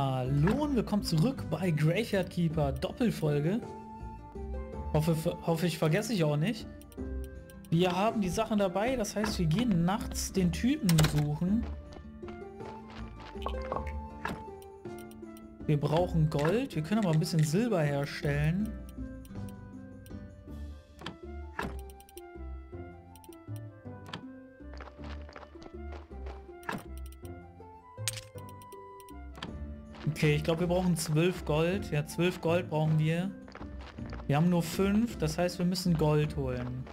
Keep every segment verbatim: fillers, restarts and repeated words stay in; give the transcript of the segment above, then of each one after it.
Hallo und willkommen zurück bei Graveyard Keeper Doppelfolge. Hoffe, hoffe ich vergesse ich auch nicht. Wir haben die Sachen dabei, das heißt wir gehen nachts den Typen suchen. Wir brauchen Gold, wir können aber ein bisschen Silber herstellen. Okay, ich glaube, wir brauchen zwölf Gold. Ja, zwölf Gold brauchen wir. Wir haben nur fünf, das heißt, wir müssen Gold holen.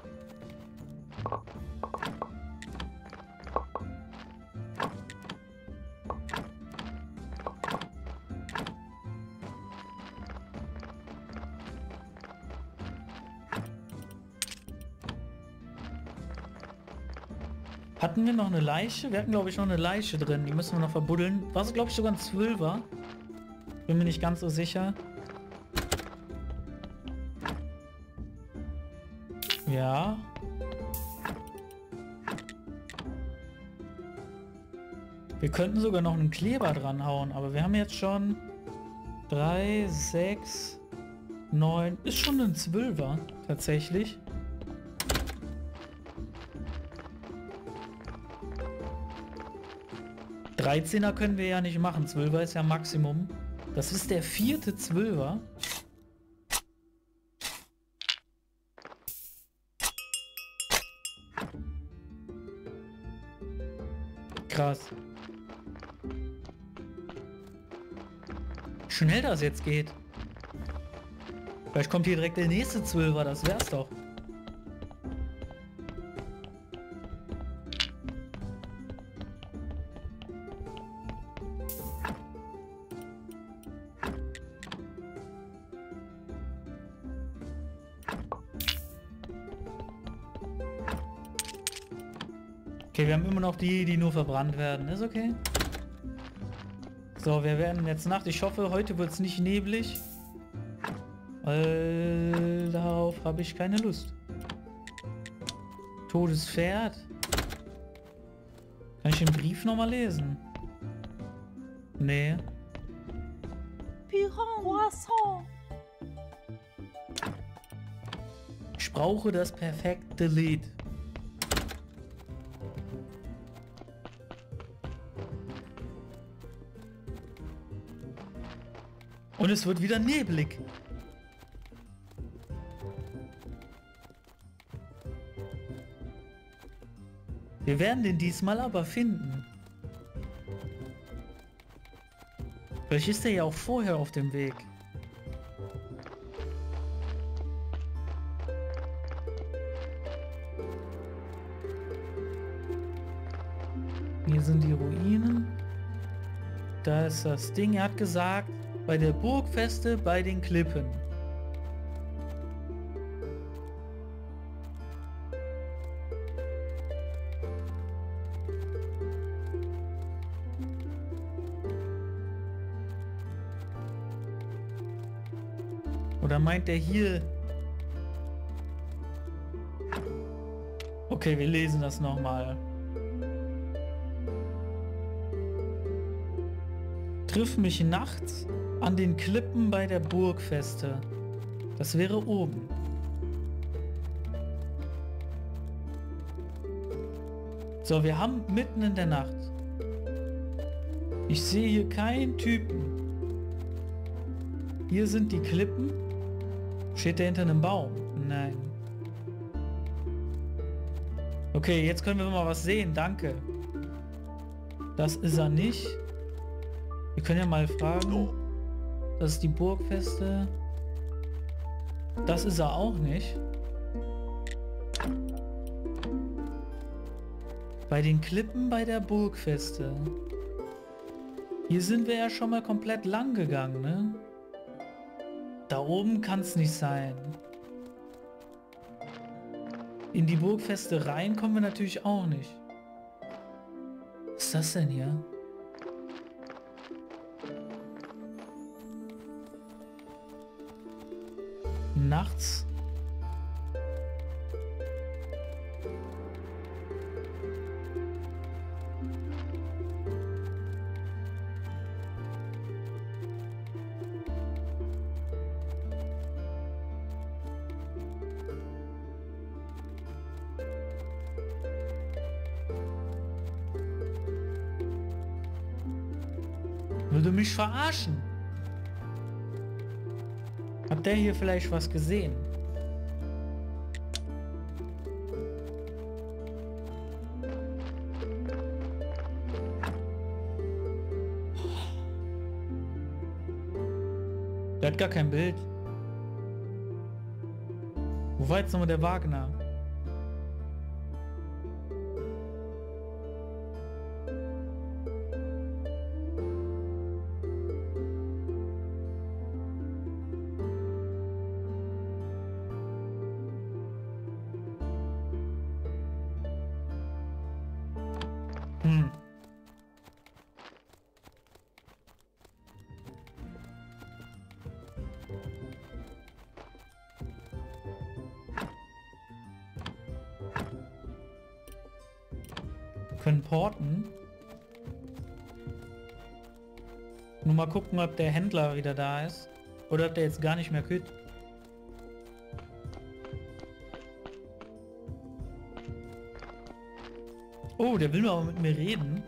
Hatten wir noch eine Leiche? Wir hatten, glaube ich, noch eine Leiche drin. Die müssen wir noch verbuddeln. War es, glaube ich, sogar ein Zwölfer? Bin mir nicht ganz so sicher. Ja. Wir könnten sogar noch einen Kleber dran hauen, aber wir haben jetzt schon drei, sechs, neun. Ist schon ein Zwölfer, tatsächlich. dreizehner können wir ja nicht machen. zwölfer ist ja Maximum. Das ist der vierte Zwölfer. Krass. Schnell das jetzt geht. Vielleicht kommt hier direkt der nächste Zwölfer, das wär's doch. Okay, wir haben immer noch die, die nur verbrannt werden. Ist okay. So, wir werden jetzt Nacht. Ich hoffe, heute wird es nicht neblig. Weil darauf habe ich keine Lust. Totes Pferd. Kann ich den Brief nochmal lesen? Nee. Ich brauche das perfekte Lied. Und es wird wieder neblig. Wir werden den diesmal aber finden. Vielleicht ist er ja auch vorher auf dem Weg. Hier sind die Ruinen. Da ist das Ding. Er hat gesagt, bei der Burgfeste bei den Klippen. Oder meint er hier? Okay, wir lesen das nochmal. Triff mich nachts an den Klippen bei der Burgfeste. Das wäre oben. So, wir haben mitten in der Nacht. Ich sehe hier keinen Typen. Hier sind die Klippen. Steht der hinter einem Baum? Nein. Okay, jetzt können wir mal was sehen. Danke. Das ist er nicht. Wir können ja mal fragen. Das ist die Burgfeste. Das ist er auch nicht. Bei den Klippen bei der Burgfeste. Hier sind wir ja schon mal komplett lang gegangen, ne? Da oben kann es nicht sein. In die Burgfeste rein kommen wir natürlich auch nicht. Was ist das denn hier? Nachts. Will du mich verarschen? Hat der hier vielleicht was gesehen? Der hat gar kein Bild. Wo war jetzt nochmal der Wagner? Hm. Wir können porten. Nur mal gucken, ob der Händler wieder da ist. Oder ob der jetzt gar nicht mehr kütt. Oh, der will aber mit mir reden.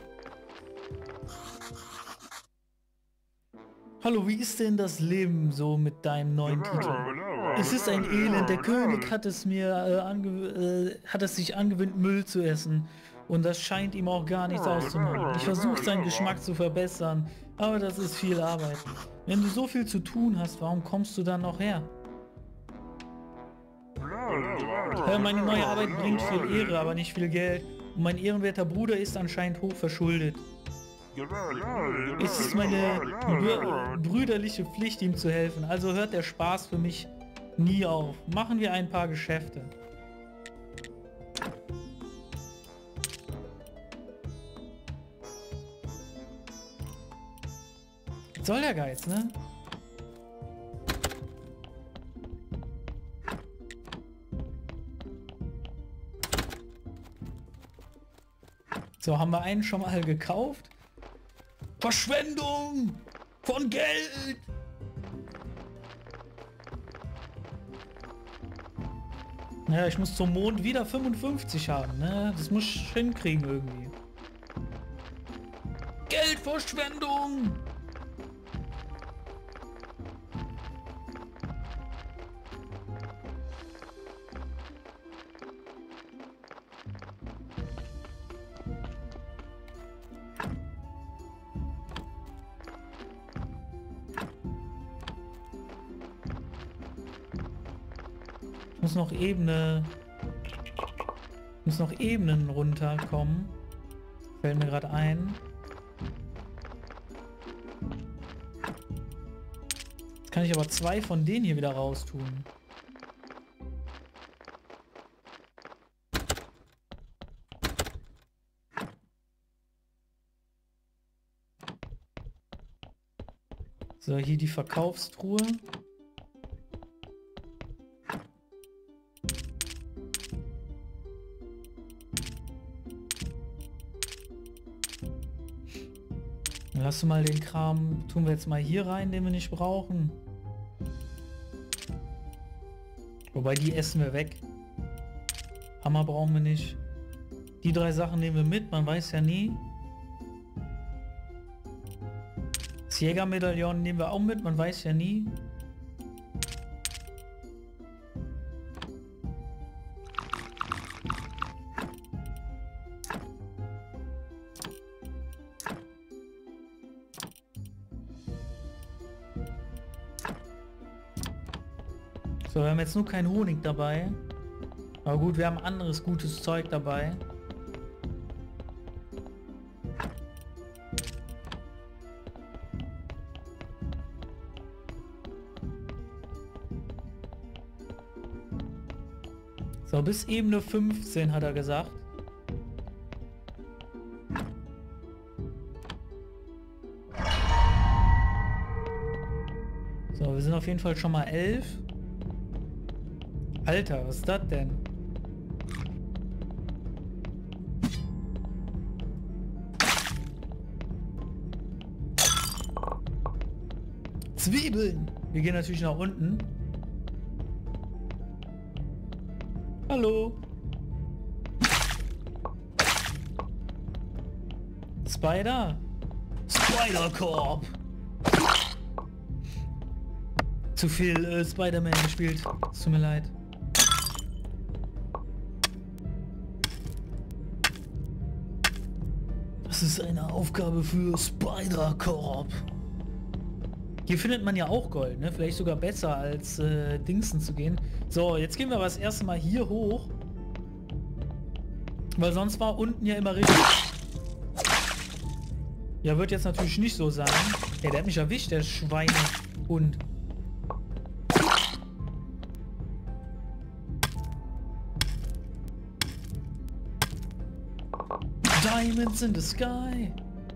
Hallo, wie ist denn das Leben so mit deinem neuen Titel? Es ist ein Elend. Der König hat es mir äh, ange äh, hat es sich angewöhnt, Müll zu essen. Und das scheint ihm auch gar nichts auszumachen. Ich versuche seinen Geschmack zu verbessern, aber das ist viel Arbeit. Wenn du so viel zu tun hast, warum kommst du dann noch her? Ja, meine neue Arbeit bringt viel Ehre, aber nicht viel Geld. Und mein ehrenwerter Bruder ist anscheinend hoch verschuldet. Es ist meine brü brüderliche Pflicht, ihm zu helfen. Also hört der Spaß für mich nie auf. Machen wir ein paar Geschäfte. Was soll der Geiz, ne? So, haben wir einen schon mal gekauft? Verschwendung von Geld! Ja, ich muss zum Mond wieder fünfundfünfzig haben, ne? Das muss ich hinkriegen irgendwie. Geldverschwendung! Ich muss noch Ebene... Ich muss noch Ebenen runterkommen. Fällt mir gerade ein. Jetzt kann ich aber zwei von denen hier wieder raustun. So, hier die Verkaufstruhe. Lass mal den Kram, tun wir jetzt mal hier rein, den wir nicht brauchen. Wobei, die essen wir weg. Hammer brauchen wir nicht. Die drei Sachen nehmen wir mit, man weiß ja nie. Das Jägermedaillon nehmen wir auch mit, man weiß ja nie. So, wir haben jetzt nur keinen Honig dabei. Aber gut, wir haben anderes gutes Zeug dabei. So, bis Ebene fünfzehn hat er gesagt. So, wir sind auf jeden Fall schon mal elf. Alter, was ist das denn? Zwiebeln! Wir gehen natürlich nach unten. Hallo? Spider? Spider-Corp! Zu viel äh, Spider-Man gespielt. Es tut mir leid. Das ist eine Aufgabe für Spider-Corp. Hier findet man ja auch Gold, ne? Vielleicht sogar besser als äh, Dingsen zu gehen. So, jetzt gehen wir aber das erste Mal hier hoch. Weil sonst war unten ja immer richtig. Ja, wird jetzt natürlich nicht so sein. Ja, der hat mich erwischt, der Schweinehund. Diamonds in the sky.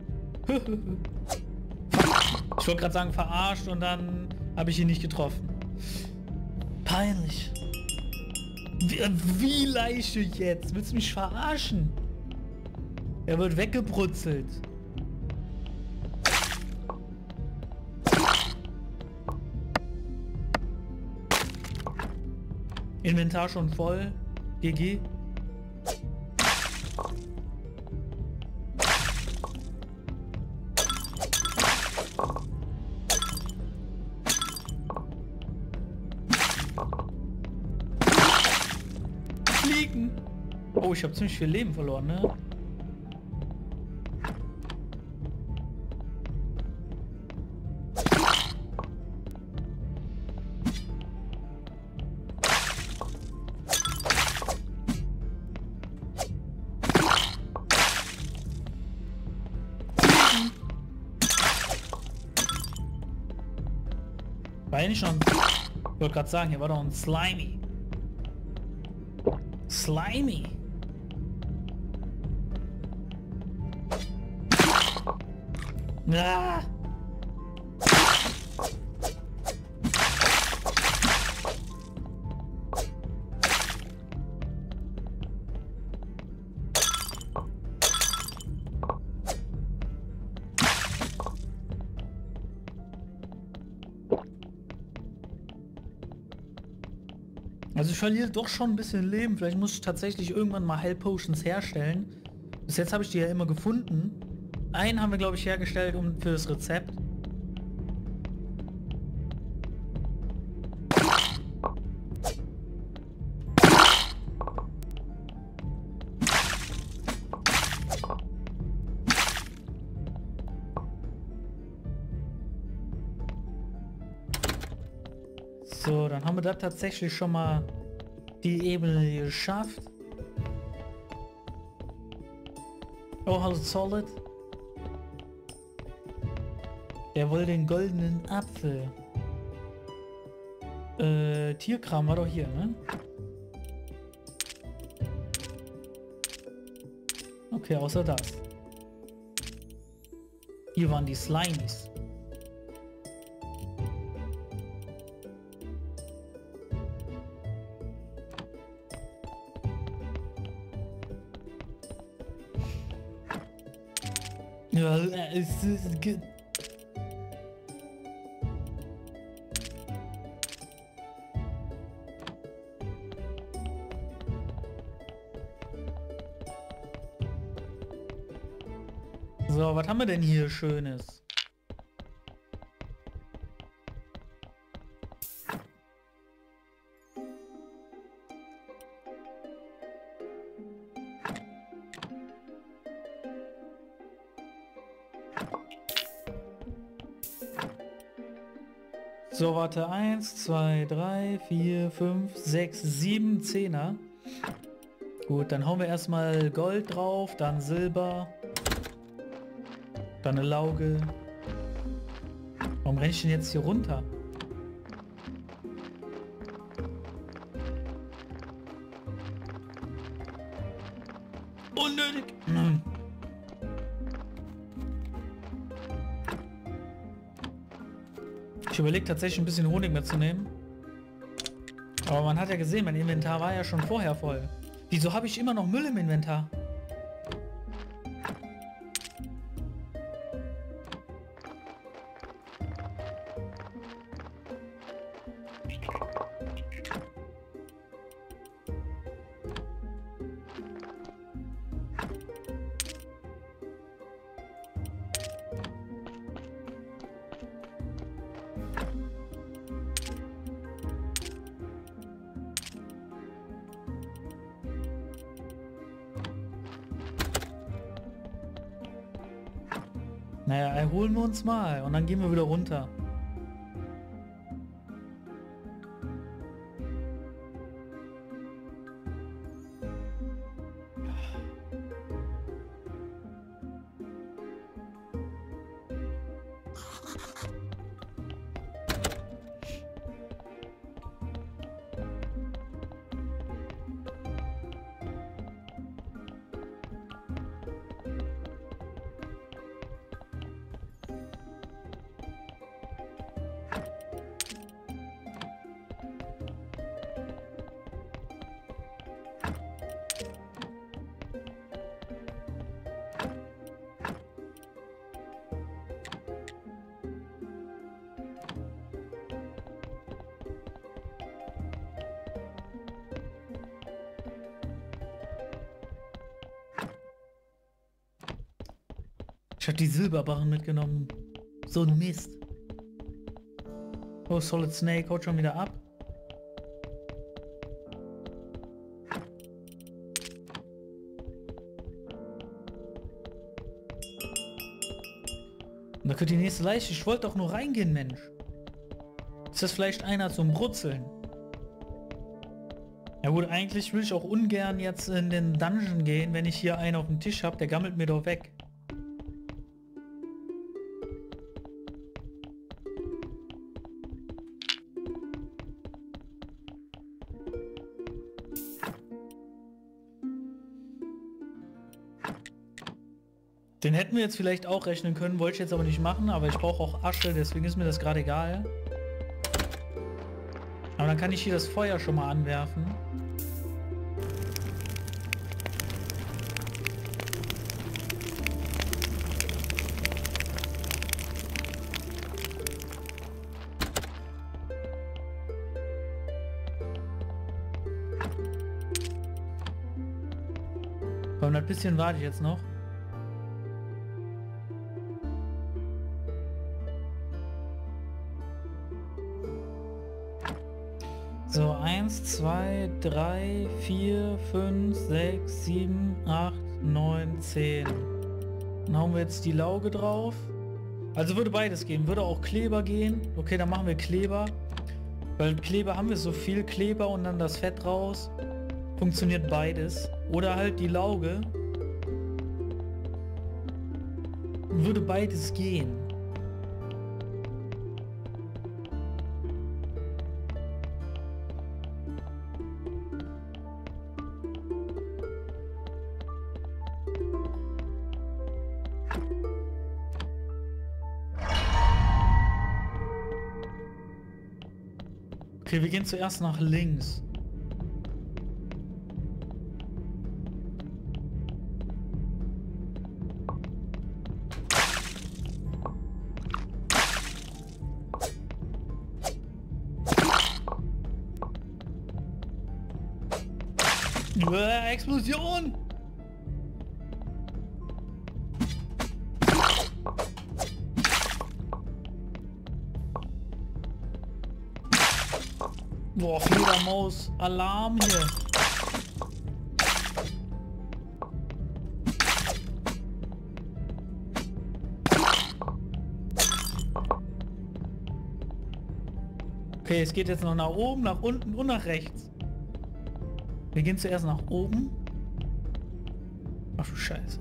Ich wollte gerade sagen, verarscht und dann habe ich ihn nicht getroffen. Peinlich. Wie, wie Leiche jetzt? Willst du mich verarschen? Er wird weggebrutzelt. Inventar schon voll. G G. Fliegen. Oh, ich habe ziemlich viel Leben verloren, ne? War ja nicht schon... Ich wollte gerade sagen, hier war doch ein Slimy. Slimy. Ah. Also ich verliere doch schon ein bisschen Leben. Vielleicht muss ich tatsächlich irgendwann mal Health Potions herstellen. Bis jetzt habe ich die ja immer gefunden. Einen haben wir, glaube ich, hergestellt um für das Rezept. So, dann haben wir da tatsächlich schon mal die Ebene geschafft. Oh, hallo Solid. Der wollte den goldenen Apfel. Äh, Tierkram war doch hier, ne? Okay, außer das. Hier waren die Slimies. Ja, es ist gut. So, was haben wir denn hier Schönes? So, warte, eins, zwei, drei, vier, fünf, sechs, sieben Zehner. Gut, dann hauen wir erstmal Gold drauf, dann Silber, dann eine Lauge. Warum renne ich denn jetzt hier runter? Unnötig! Hm. Ich überlege tatsächlich ein bisschen Honig mitzunehmen. Aber man hat ja gesehen, mein Inventar war ja schon vorher voll. Wieso habe ich immer noch Müll im Inventar? Naja, erholen wir uns mal und dann gehen wir wieder runter. Ich hab die Silberbarren mitgenommen. So ein Mist. Oh, Solid Snake haut schon wieder ab. Und da könnte die nächste Leiche. Ich wollte doch nur reingehen, Mensch. Ist das vielleicht einer zum Brutzeln? Ja gut, eigentlich will ich auch ungern jetzt in den Dungeon gehen, wenn ich hier einen auf dem Tisch habe. Der gammelt mir doch weg. Den hätten wir jetzt vielleicht auch rechnen können, wollte ich jetzt aber nicht machen, aber ich brauche auch Asche, deswegen ist mir das gerade egal. Aber dann kann ich hier das Feuer schon mal anwerfen. Komm, ein bisschen warte ich jetzt noch. So, eins, zwei, drei, vier, fünf, sechs, sieben, acht, neun, zehn. Dann hauen wir jetzt die Lauge drauf. Also würde beides gehen. Würde auch Kleber gehen. Okay, dann machen wir Kleber. Weil Kleber haben wir so viel. Kleber und dann das Fett raus. Funktioniert beides. Oder halt die Lauge. Würde beides gehen. Okay, wir gehen zuerst nach links. Uah, Explosion! Boah, Fledermaus, Alarm hier. Okay, es geht jetzt noch nach oben, nach unten und nach rechts. Wir gehen zuerst nach oben. Ach du Scheiße.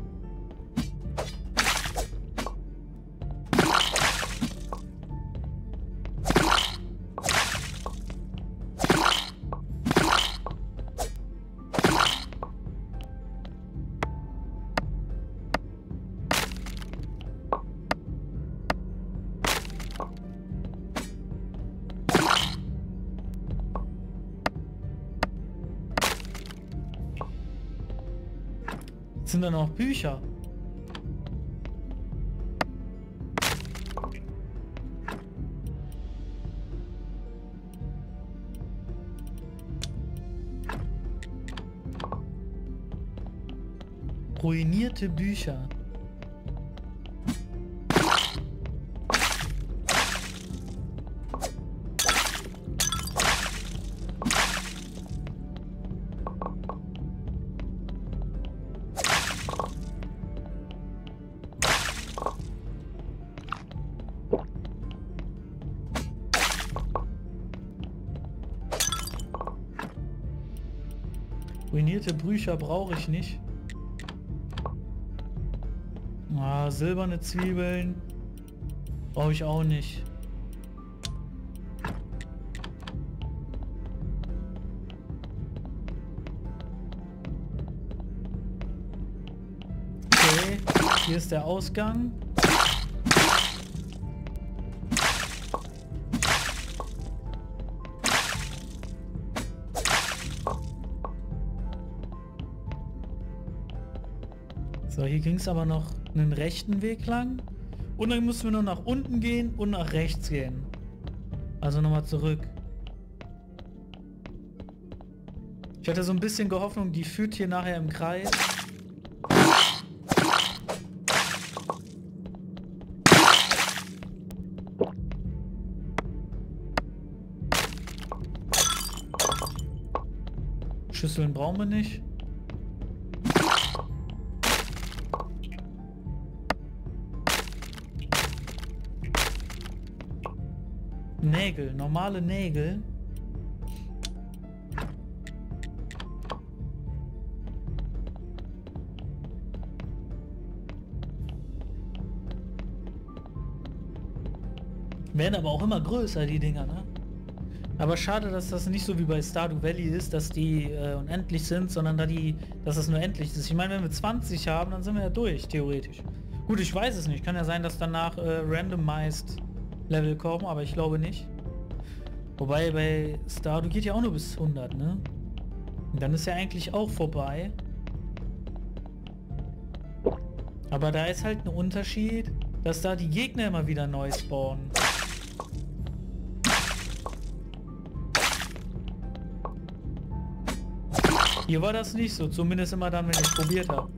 Sind da noch Bücher? Ruinierte Bücher. Ruinierte Bücher brauche ich nicht. Ah, silberne Zwiebeln brauche ich auch nicht. Okay, hier ist der Ausgang. So, hier ging es aber noch einen rechten Weg lang. Und dann müssen wir noch nach unten gehen und nach rechts gehen. Also nochmal zurück. Ich hatte so ein bisschen Hoffnung, die führt hier nachher im Kreis. Schüsseln brauchen wir nicht. Nägel, normale Nägel. Werden aber auch immer größer, die Dinger, ne? Aber schade, dass das nicht so wie bei Stardew Valley ist, dass die äh, unendlich sind, sondern da die, dass es nur endlich ist. Ich meine, wenn wir zwanzig haben, dann sind wir ja durch, theoretisch. Gut, ich weiß es nicht. Kann ja sein, dass danach äh, randomized Level kommen, aber ich glaube nicht. Wobei bei Stardew geht ja auch nur bis hundert, ne? Und dann ist ja eigentlich auch vorbei. Aber da ist halt ein Unterschied, dass da die Gegner immer wieder neu spawnen. Hier war das nicht so, zumindest immer dann, wenn ich es probiert habe.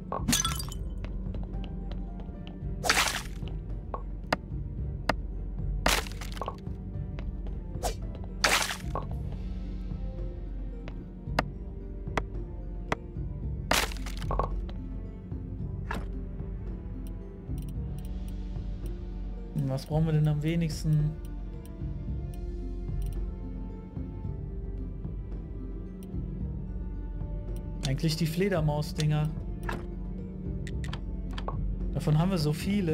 Was brauchen wir denn am wenigsten? Eigentlich die Fledermaus-Dinger. Davon haben wir so viele.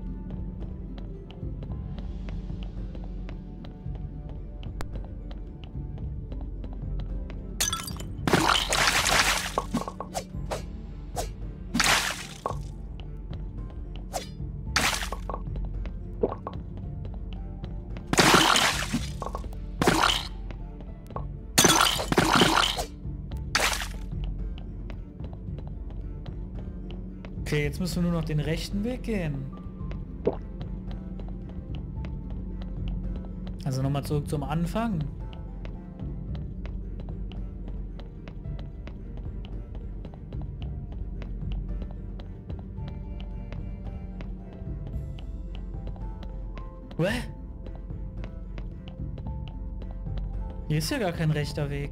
Okay, jetzt müssen wir nur noch den rechten Weg gehen. Also nochmal zurück zum Anfang. Hä? Hier ist ja gar kein rechter Weg.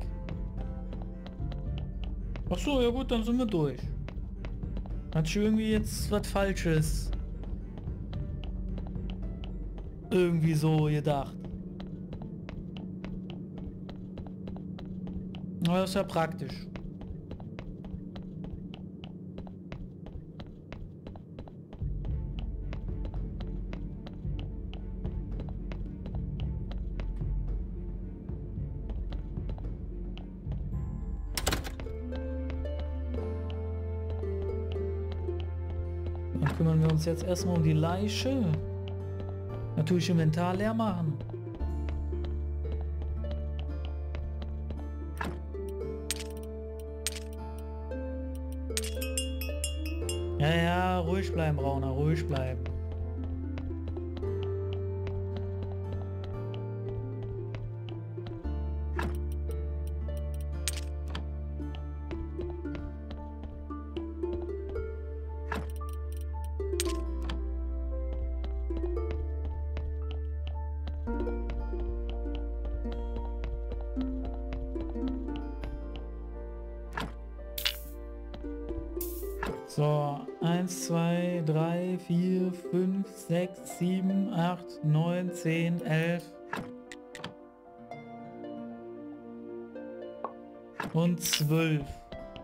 Ach so, ja gut, dann sind wir durch. Hat schon irgendwie jetzt was Falsches irgendwie so gedacht. Aber das ist ja praktisch. Dann kümmern wir uns jetzt erstmal um die Leiche. Natürlich Inventar leer machen. Ja, ja, ruhig bleiben, Brauner, ruhig bleiben. So, eins, zwei, drei, vier, fünf, sechs, sieben, acht, neun, zehn, elf. Und zwölf.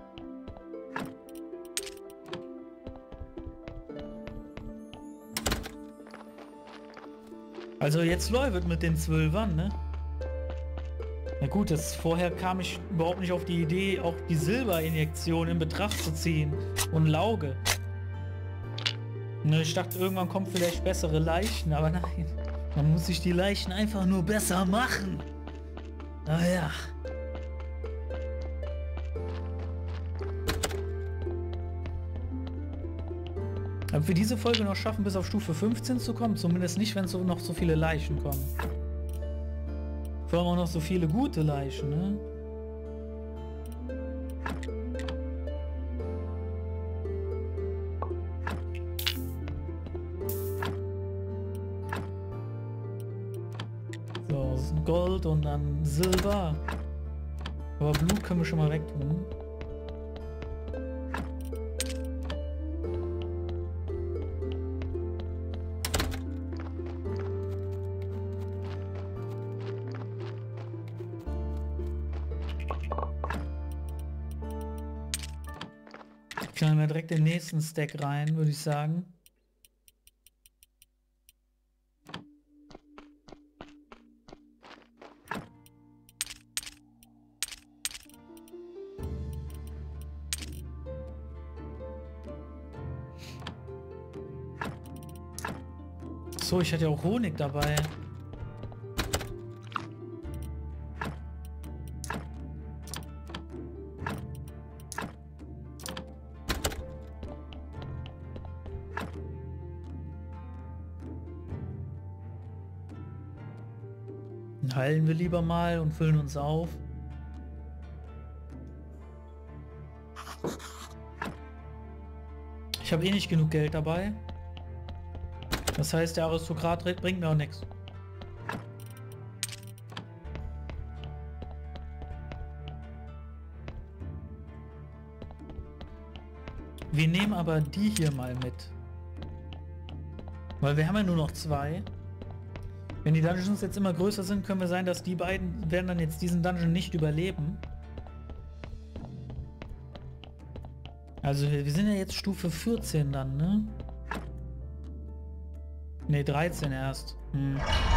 Also jetzt läuft mit den Zwölfern, ne? Na gut, das vorher kam ich überhaupt nicht auf die Idee, auch die Silberinjektion in Betracht zu ziehen und Lauge. Ne, ich dachte, irgendwann kommen vielleicht bessere Leichen, aber nein. Man muss sich die Leichen einfach nur besser machen. Naja. Ob wir diese Folge noch schaffen, bis auf Stufe fünfzehn zu kommen? Zumindest nicht, wenn so noch so viele Leichen kommen. Vor allem auch noch so viele gute Leichen, ne? So, Gold und dann Silber. Aber Blut können wir schon mal wegtun. Knallen wir direkt den nächsten Stack rein, würde ich sagen. So, ich hatte ja auch Honig dabei. Heilen wir lieber mal und füllen uns auf. Ich habe eh nicht genug Geld dabei. Das heißt, der Aristokrat bringt mir auch nichts. Wir nehmen aber die hier mal mit. Weil wir haben ja nur noch zwei. Wenn die Dungeons jetzt immer größer sind, können wir sein, dass die beiden werden dann jetzt diesen Dungeon nicht überleben. Also wir sind ja jetzt Stufe vierzehn dann, ne? Ne, dreizehn erst. Hm.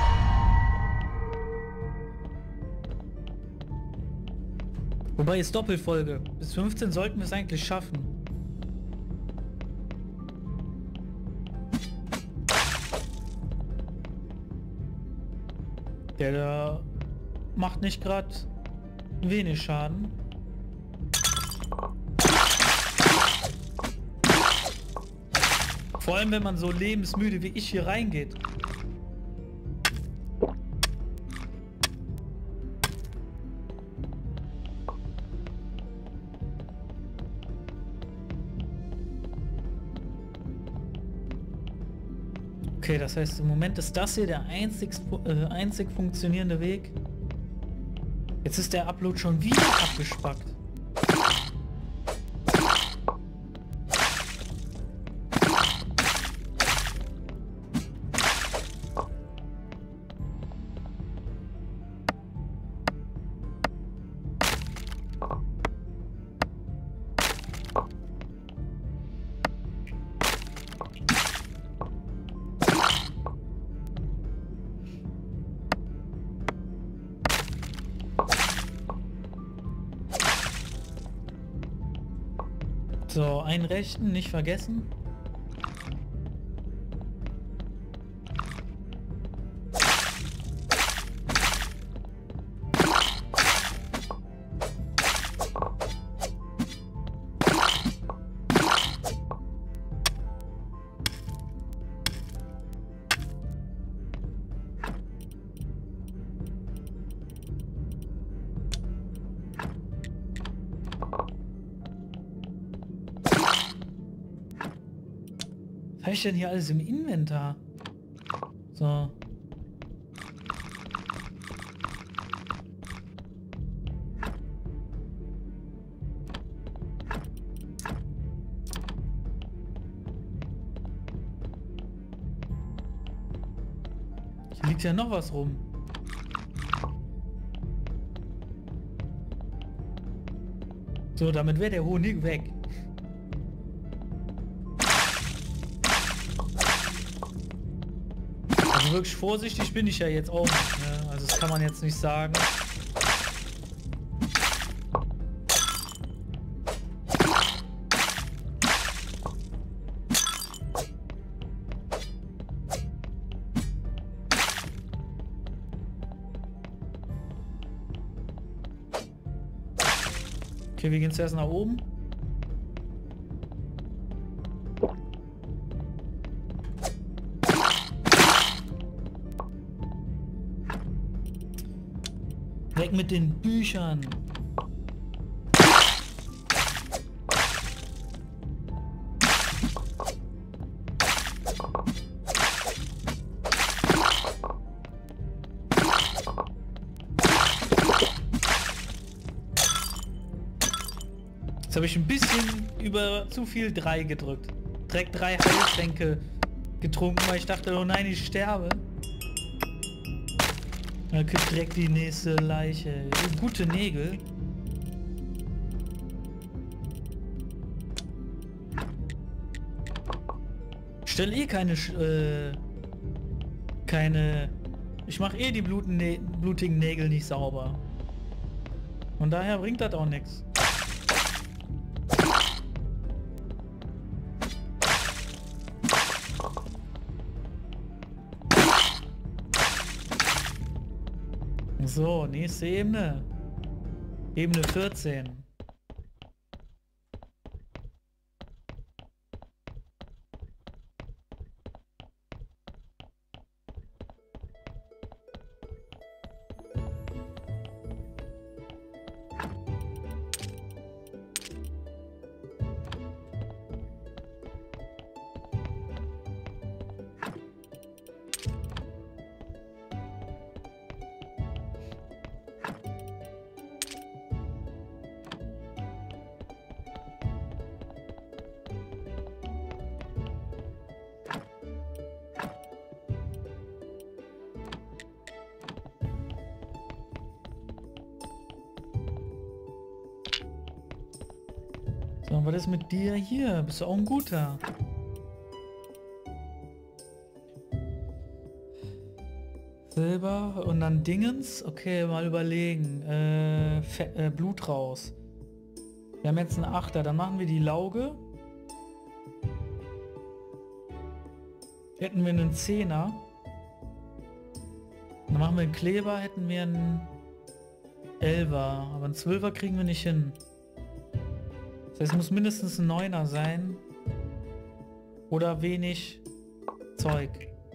Wobei ist Doppelfolge. Bis fünfzehn sollten wir es eigentlich schaffen. Der da macht nicht gerade wenig Schaden. Vor allem, wenn man so lebensmüde wie ich hier reingeht. Okay, das heißt, im Moment ist das hier der einzig, äh, einzig funktionierende Weg. Jetzt ist der Upload schon wieder abgespackt. So, einen rechten, nicht vergessen. Was habe ich denn hier alles im Inventar? So. Hier liegt ja noch was rum. So, damit wäre der Honig weg. wirklich vorsichtig bin ich ja jetzt auch nicht, ne? Also das kann man jetzt nicht sagen. Okay, wir gehen zuerst nach oben. Weg mit den Büchern. Jetzt habe ich ein bisschen über zu viel drei gedrückt. Direkt drei Heiltränke getrunken, weil ich dachte, oh nein, ich sterbe. Da kriegt direkt die nächste Leiche. Gute Nägel. Ich stelle eh keine... Äh, keine... Ich mache eh die bluten, blutigen Nägel nicht sauber. Und daher bringt das auch nichts. So, nächste Ebene. Ebene vierzehn. So, was ist mit dir hier? Bist du auch ein guter? Silber und dann Dingens? Okay, mal überlegen. Äh, Fe äh, Blut raus. Wir haben jetzt einen Achter, dann machen wir die Lauge. Hätten wir einen Zehner. Dann machen wir einen Kleber, hätten wir einen Elfer. Aber einen Zwölfer kriegen wir nicht hin. Das heißt, es muss mindestens ein Neuner sein. Oder wenig Zeug.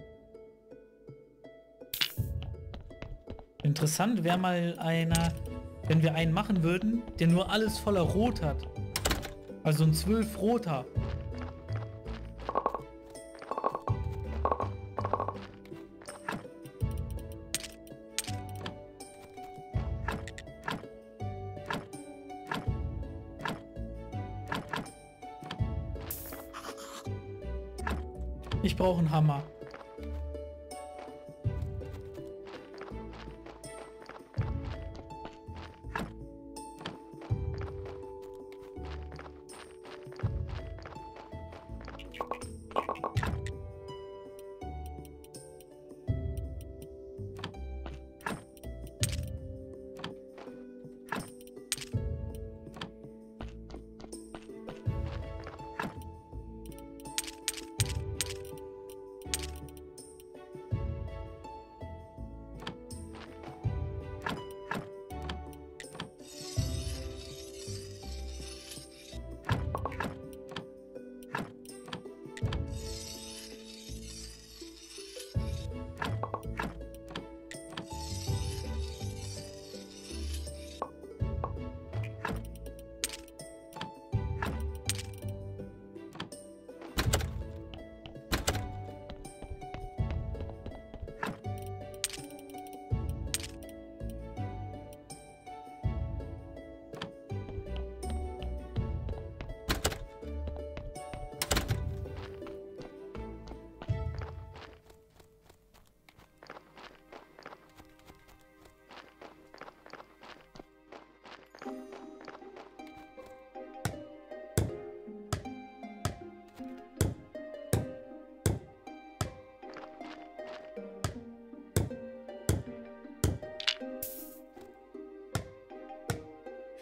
Interessant wäre mal einer, wenn wir einen machen würden, der nur alles voller Rot hat. Also ein zwölf roter. Ich brauche einen Hammer.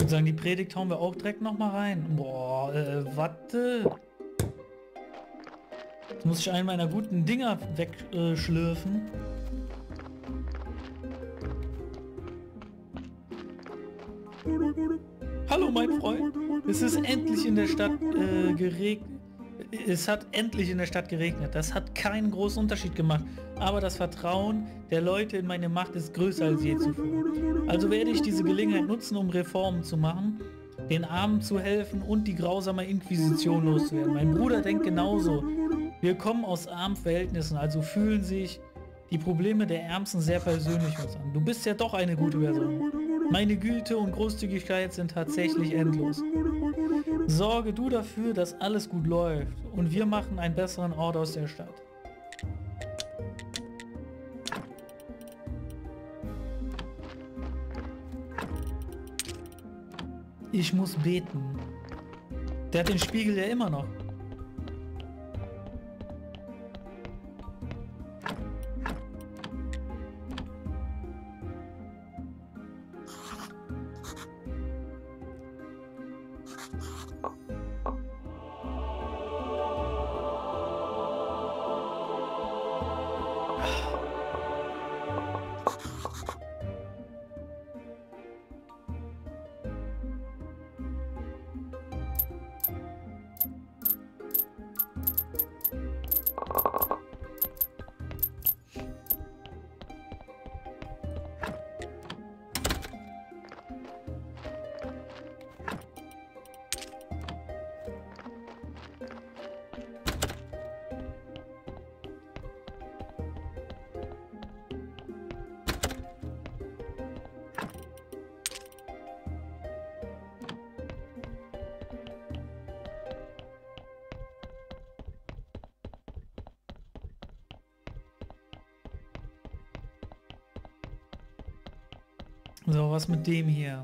würde sagen, die Predigt hauen wir auch direkt nochmal rein. Boah, äh, warte. Jetzt muss ich einen meiner guten Dinger wegschlürfen. Hallo mein Freund, es ist endlich in der Stadt äh, geregnet. Es hat endlich in der Stadt geregnet. Das hat keinen großen Unterschied gemacht. Aber das Vertrauen der Leute in meine Macht ist größer als je zuvor. Also werde ich diese Gelegenheit nutzen, um Reformen zu machen, den Armen zu helfen und die grausame Inquisition loszuwerden. Mein Bruder denkt genauso. Wir kommen aus armen Verhältnissen, also fühlen sich die Probleme der Ärmsten sehr persönlich uns an. Du bist ja doch eine gute Person. Meine Güte und Großzügigkeit sind tatsächlich endlos. Sorge du dafür, dass alles gut läuft und wir machen einen besseren Ort aus der Stadt. Ich muss beten. Der hat den Spiegel ja immer noch. So, was mit dem hier?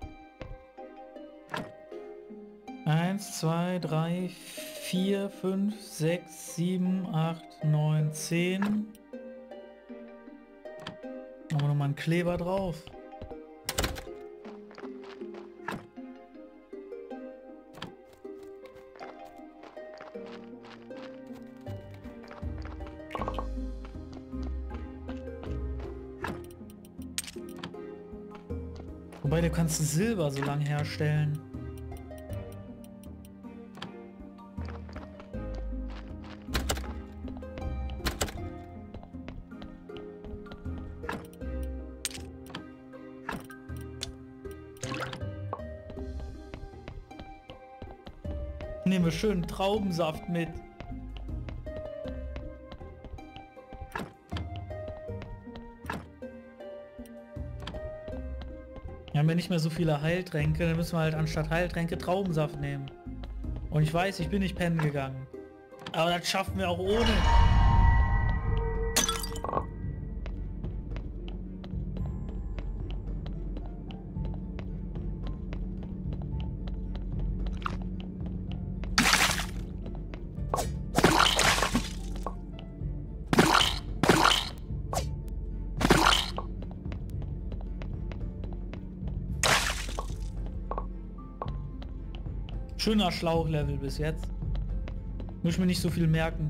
Eins, zwei, drei, vier, fünf, sechs, sieben, acht, neun, zehn. Machen wir nochmal einen Kleber drauf. Wobei, du kannst Silber so lange herstellen. Nehmen wir schön Traubensaft mit. Wir haben ja nicht mehr so viele Heiltränke, dann müssen wir halt anstatt Heiltränke Traubensaft nehmen. Und ich weiß, ich bin nicht pennen gegangen. Aber das schaffen wir auch ohne. Schöner Schlauchlevel bis jetzt. Muss ich mir nicht so viel merken.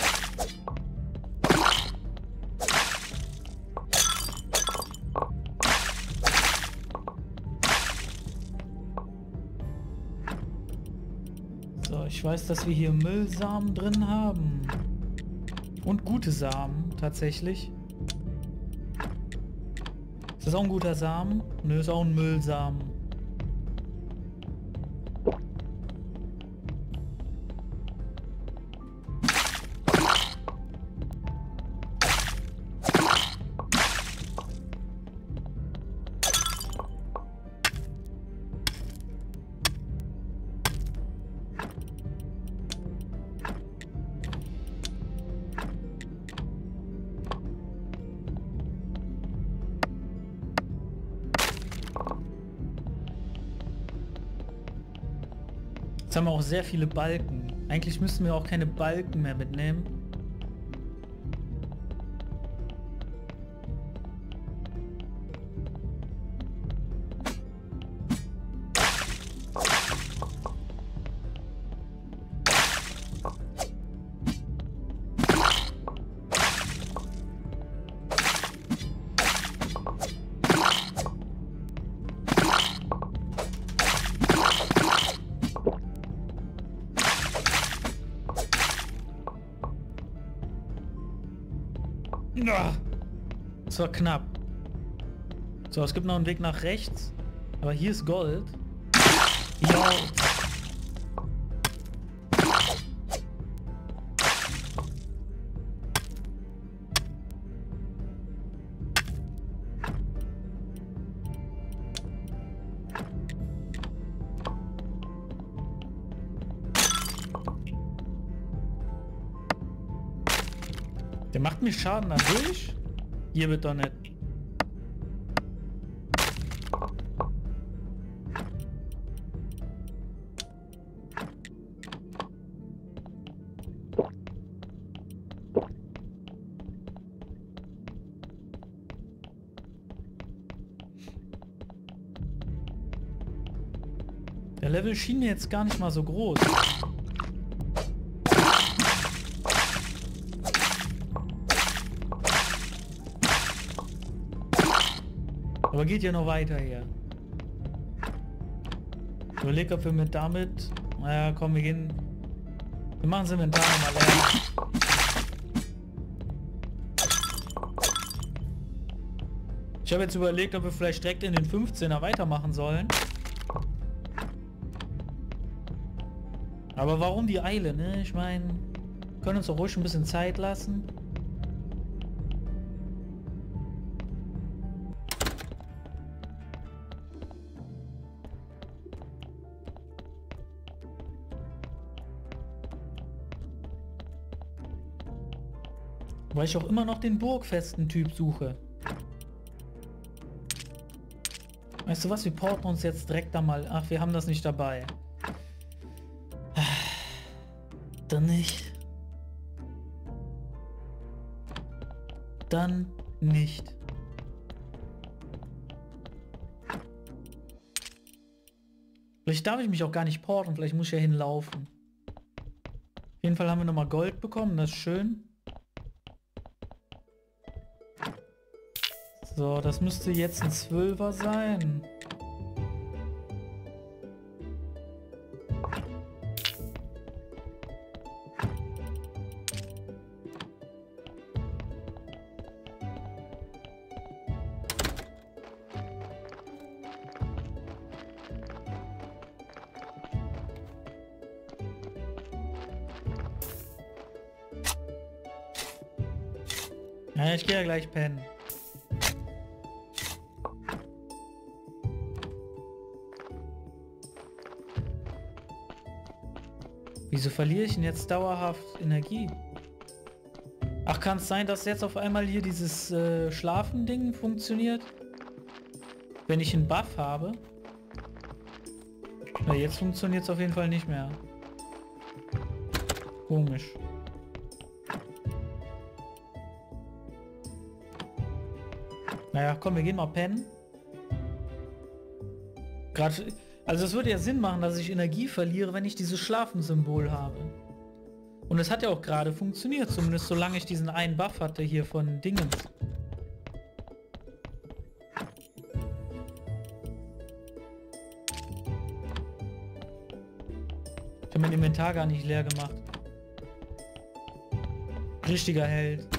So, ich weiß, dass wir hier Müllsamen drin haben. Und gute Samen, tatsächlich. Ist das auch ein guter Samen? Nö, ist auch ein Müllsamen. Jetzt haben wir auch sehr viele Balken. Eigentlich müssten wir auch keine Balken mehr mitnehmen. Das war knapp. So, es gibt noch einen Weg nach rechts. Aber hier ist Gold. Ja. Der macht mir Schaden dadurch. Hier wird doch nicht. Der Level schien mir jetzt gar nicht mal so groß. Aber geht ja noch weiter hier. Ich überlege, ob wir mit damit... Naja, komm, wir gehen... Wir machen das Inventar nochmal leer. Ich habe jetzt überlegt, ob wir vielleicht direkt in den fünfzehner weitermachen sollen. Aber warum die Eile, ne? Ich meine, wir können uns doch ruhig ein bisschen Zeit lassen. Weil ich auch immer noch den burgfesten Typ suche. Weißt du was, wir porten uns jetzt direkt da mal... Ach, wir haben das nicht dabei. Dann nicht. Dann nicht. Vielleicht darf ich mich auch gar nicht porten, vielleicht muss ich ja hinlaufen. Auf jeden Fall haben wir nochmal Gold bekommen, das ist schön. So, das müsste jetzt ein Zwölfer sein. Ja, ich gehe ja gleich pennen. Wieso verliere ich denn jetzt dauerhaft Energie? Ach, kann es sein, dass jetzt auf einmal hier dieses äh, Schlafen-Ding funktioniert? Wenn ich einen Buff habe? Na, jetzt funktioniert es auf jeden Fall nicht mehr. Komisch. Naja, komm, wir gehen mal pennen. Gerade... Also es würde ja Sinn machen, dass ich Energie verliere, wenn ich dieses Schlafensymbol habe. Und es hat ja auch gerade funktioniert, zumindest solange ich diesen einen Buff hatte hier von Dingens. Ich habe mein Inventar gar nicht leer gemacht. Richtiger Held.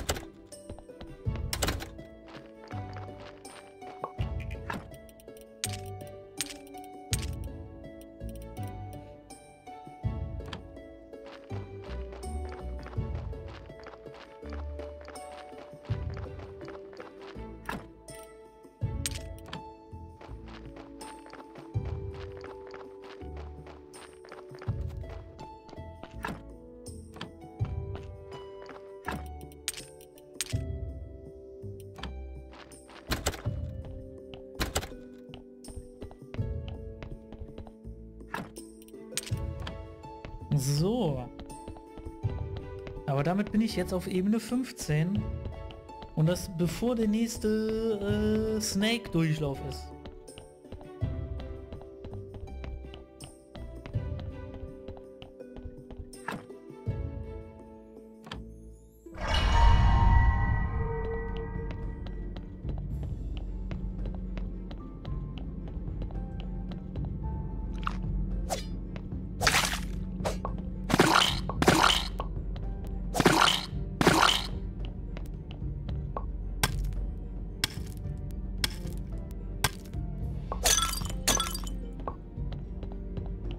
So. Aber damit bin ich jetzt auf Ebene fünfzehn. Und das bevor der nächste äh, Snake-Durchlauf ist.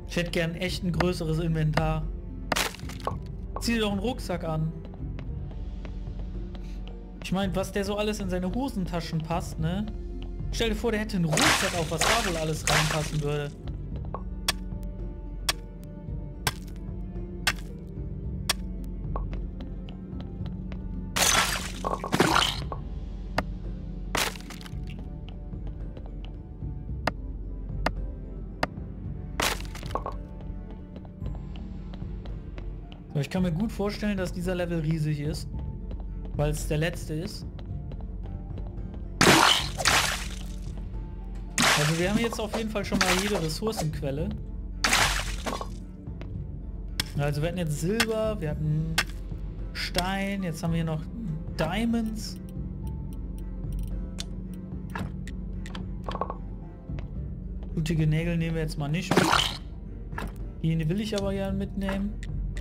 Ich hätte gern echt ein größeres Inventar. Zieh dir doch einen Rucksack an. Ich meine, was der so alles in seine Hosentaschen passt, ne? Stell dir vor, der hätte einen Rucksack auf, was da wohl alles reinpassen würde. Ich kann mir gut vorstellen, dass dieser Level riesig ist, weil es der letzte ist. Also wir haben jetzt auf jeden Fall schon mal jede Ressourcenquelle. Also wir hatten jetzt Silber, wir hatten Stein, jetzt haben wir hier noch Diamonds. Blutige Nägel nehmen wir jetzt mal nicht mit. Die will ich aber ja mitnehmen.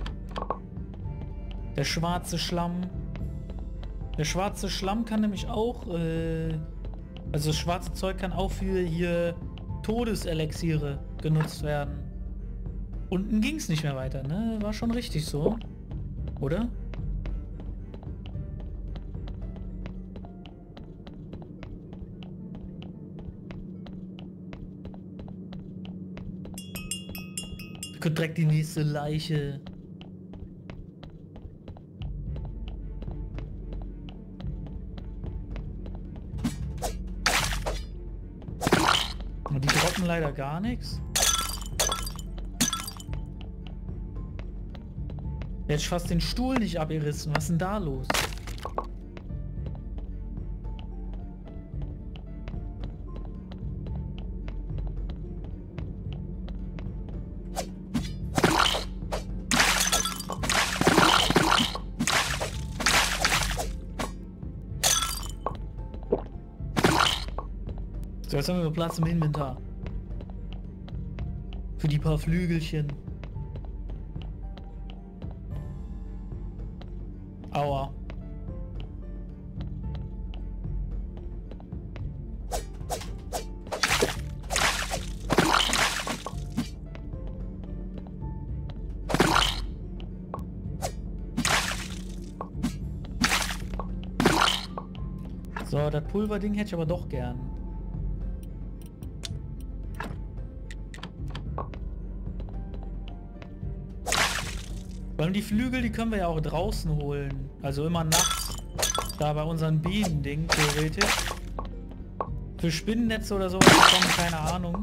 Der schwarze Schlamm. Der schwarze Schlamm kann nämlich auch, äh, also das schwarze Zeug kann auch für hier Todeselixiere genutzt werden. Unten ging es nicht mehr weiter, ne? War schon richtig so. Oder? Da kommt direkt die nächste Leiche. Die droppen leider gar nichts. Jetzt fast den Stuhl nicht abgerissen. Was ist denn da los? So, jetzt haben wir Platz im Inventar. Für die paar Flügelchen. Aua. So, das Pulverding hätte ich aber doch gern. Vor allem die Flügel, die können wir ja auch draußen holen. Also immer nachts. Da bei unseren Bienen-Ding, theoretisch. Für Spinnennetze oder sowas bekommen, keine Ahnung.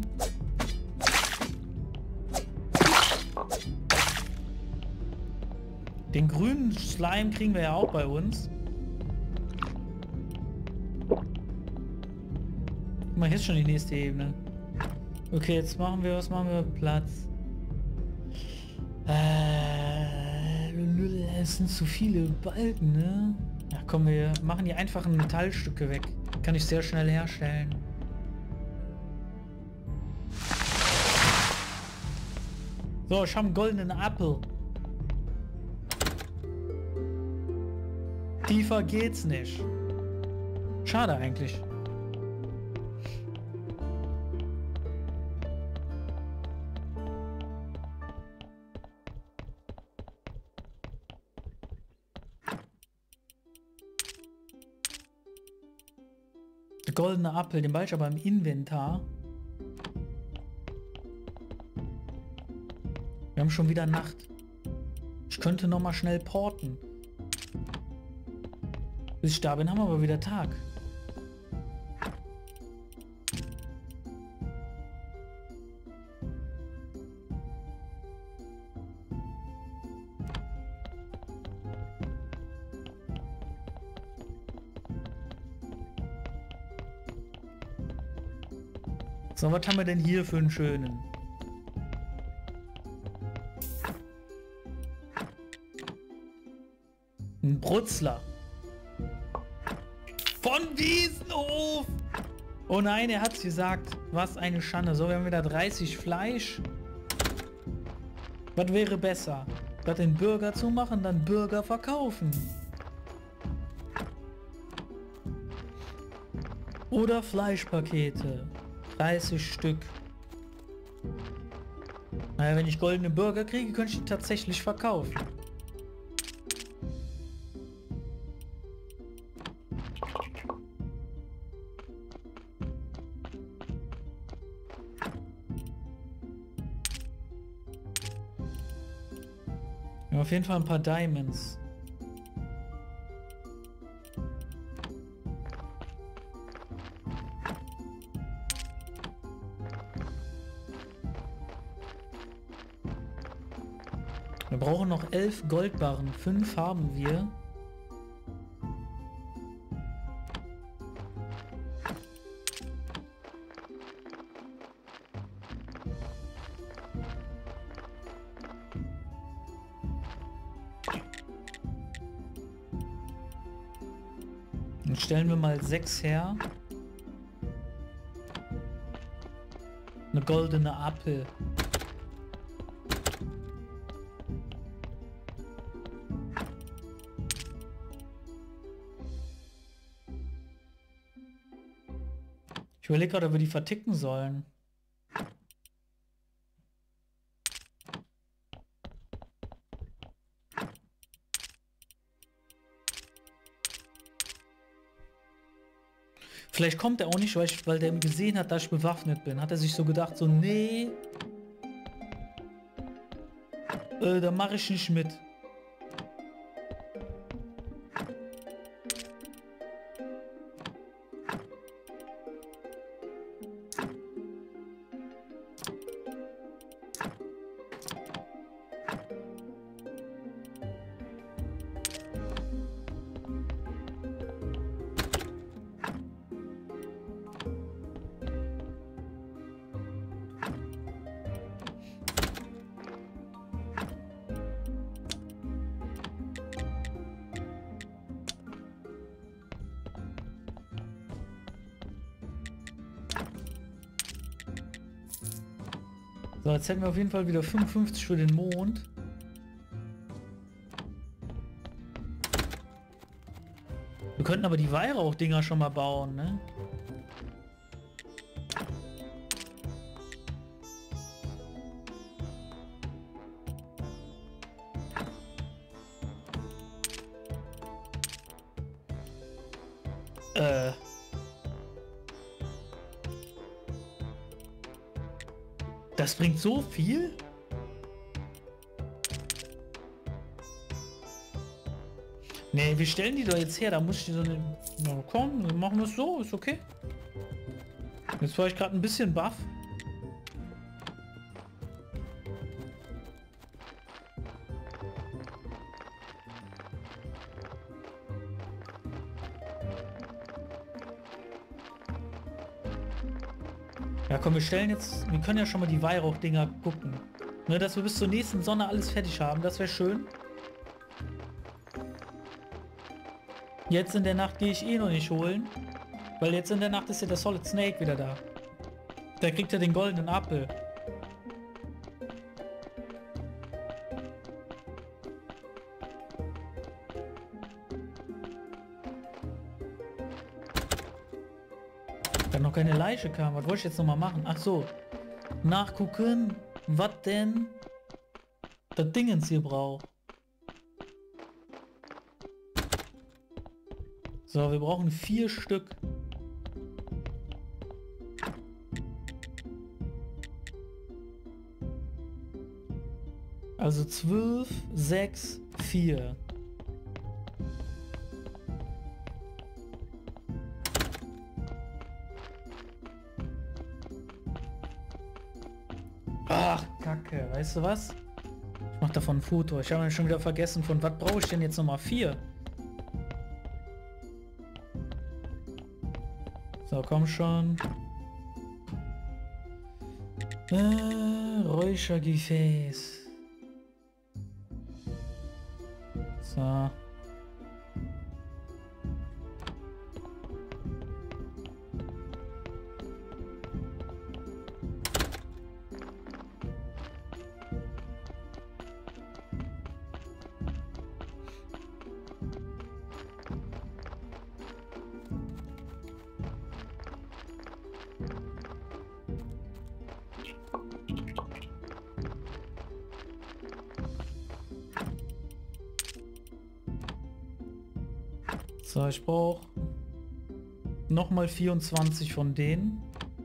Den grünen Slime kriegen wir ja auch bei uns. Guck mal, hier ist schon die nächste Ebene. Okay, jetzt machen wir, was machen wir? Platz. Äh, es sind zu viele Balken, ne? Ja, komm, wir machen die einfachen Metallstücke weg. Kann ich sehr schnell herstellen. So, ich habe einen goldenen Apfel. Tiefer geht's nicht. Schade eigentlich. Der goldene Apfel, den bald aber im Inventar. Wir haben schon wieder Nacht. Ich könnte noch mal schnell porten. Bis ich da bin, haben wir aber wieder Tag. So, was haben wir denn hier für einen schönen? Ein Brutzler. Von Wiesenhof! Oh nein, er hat's gesagt. Was eine Schande. So, wir haben wieder dreißig Fleisch. Was wäre besser? Statt den Burger zu machen, dann Burger verkaufen. Oder Fleischpakete. dreißig Stück. Naja, wenn ich goldene Burger kriege, könnte ich die tatsächlich verkaufen. Wir haben auf jeden Fall ein paar Diamonds. Wir brauchen noch elf Goldbarren. Fünf haben wir. Dann stellen wir mal sechs her. Eine goldene Apfel. Ich überlege gerade, ob wir die verticken sollen. Vielleicht kommt er auch nicht, weil, ich, weil der gesehen hat, dass ich bewaffnet bin. Hat er sich so gedacht, so, nee, äh, da mache ich nicht mit. So, jetzt hätten wir auf jeden Fall wieder fünfundfünfzig für den Mond. Wir könnten aber die Weihrauchdinger schon mal bauen, ne? Äh... Das bringt so viel? Nee, wir stellen die doch jetzt her, da muss ich die so eine... Na komm, wir machen das so, ist okay. Jetzt war ich gerade ein bisschen baff. Ja komm, wir stellen jetzt, wir können ja schon mal die Weihrauchdinger gucken. Ne, dass wir bis zur nächsten Sonne alles fertig haben, das wäre schön. Jetzt in der Nacht gehe ich eh noch nicht holen. Weil jetzt in der Nacht ist ja der Solid Snake wieder da. Der kriegt ja den goldenen Apfel. Da noch keine Leiche kam. Was wollte ich jetzt noch mal machen? Ach so. Nachgucken, was denn das Dingens hier braucht. So, wir brauchen vier Stück. Also zwölf, sechs, vier. Ach, Kacke, weißt du was? Ich mach davon ein Foto. Ich habe ja schon wieder vergessen, von was brauche ich denn jetzt nochmal vier? So, komm schon. Äh, Räuchergefäß. So. So, ich brauche nochmal vierundzwanzig von denen.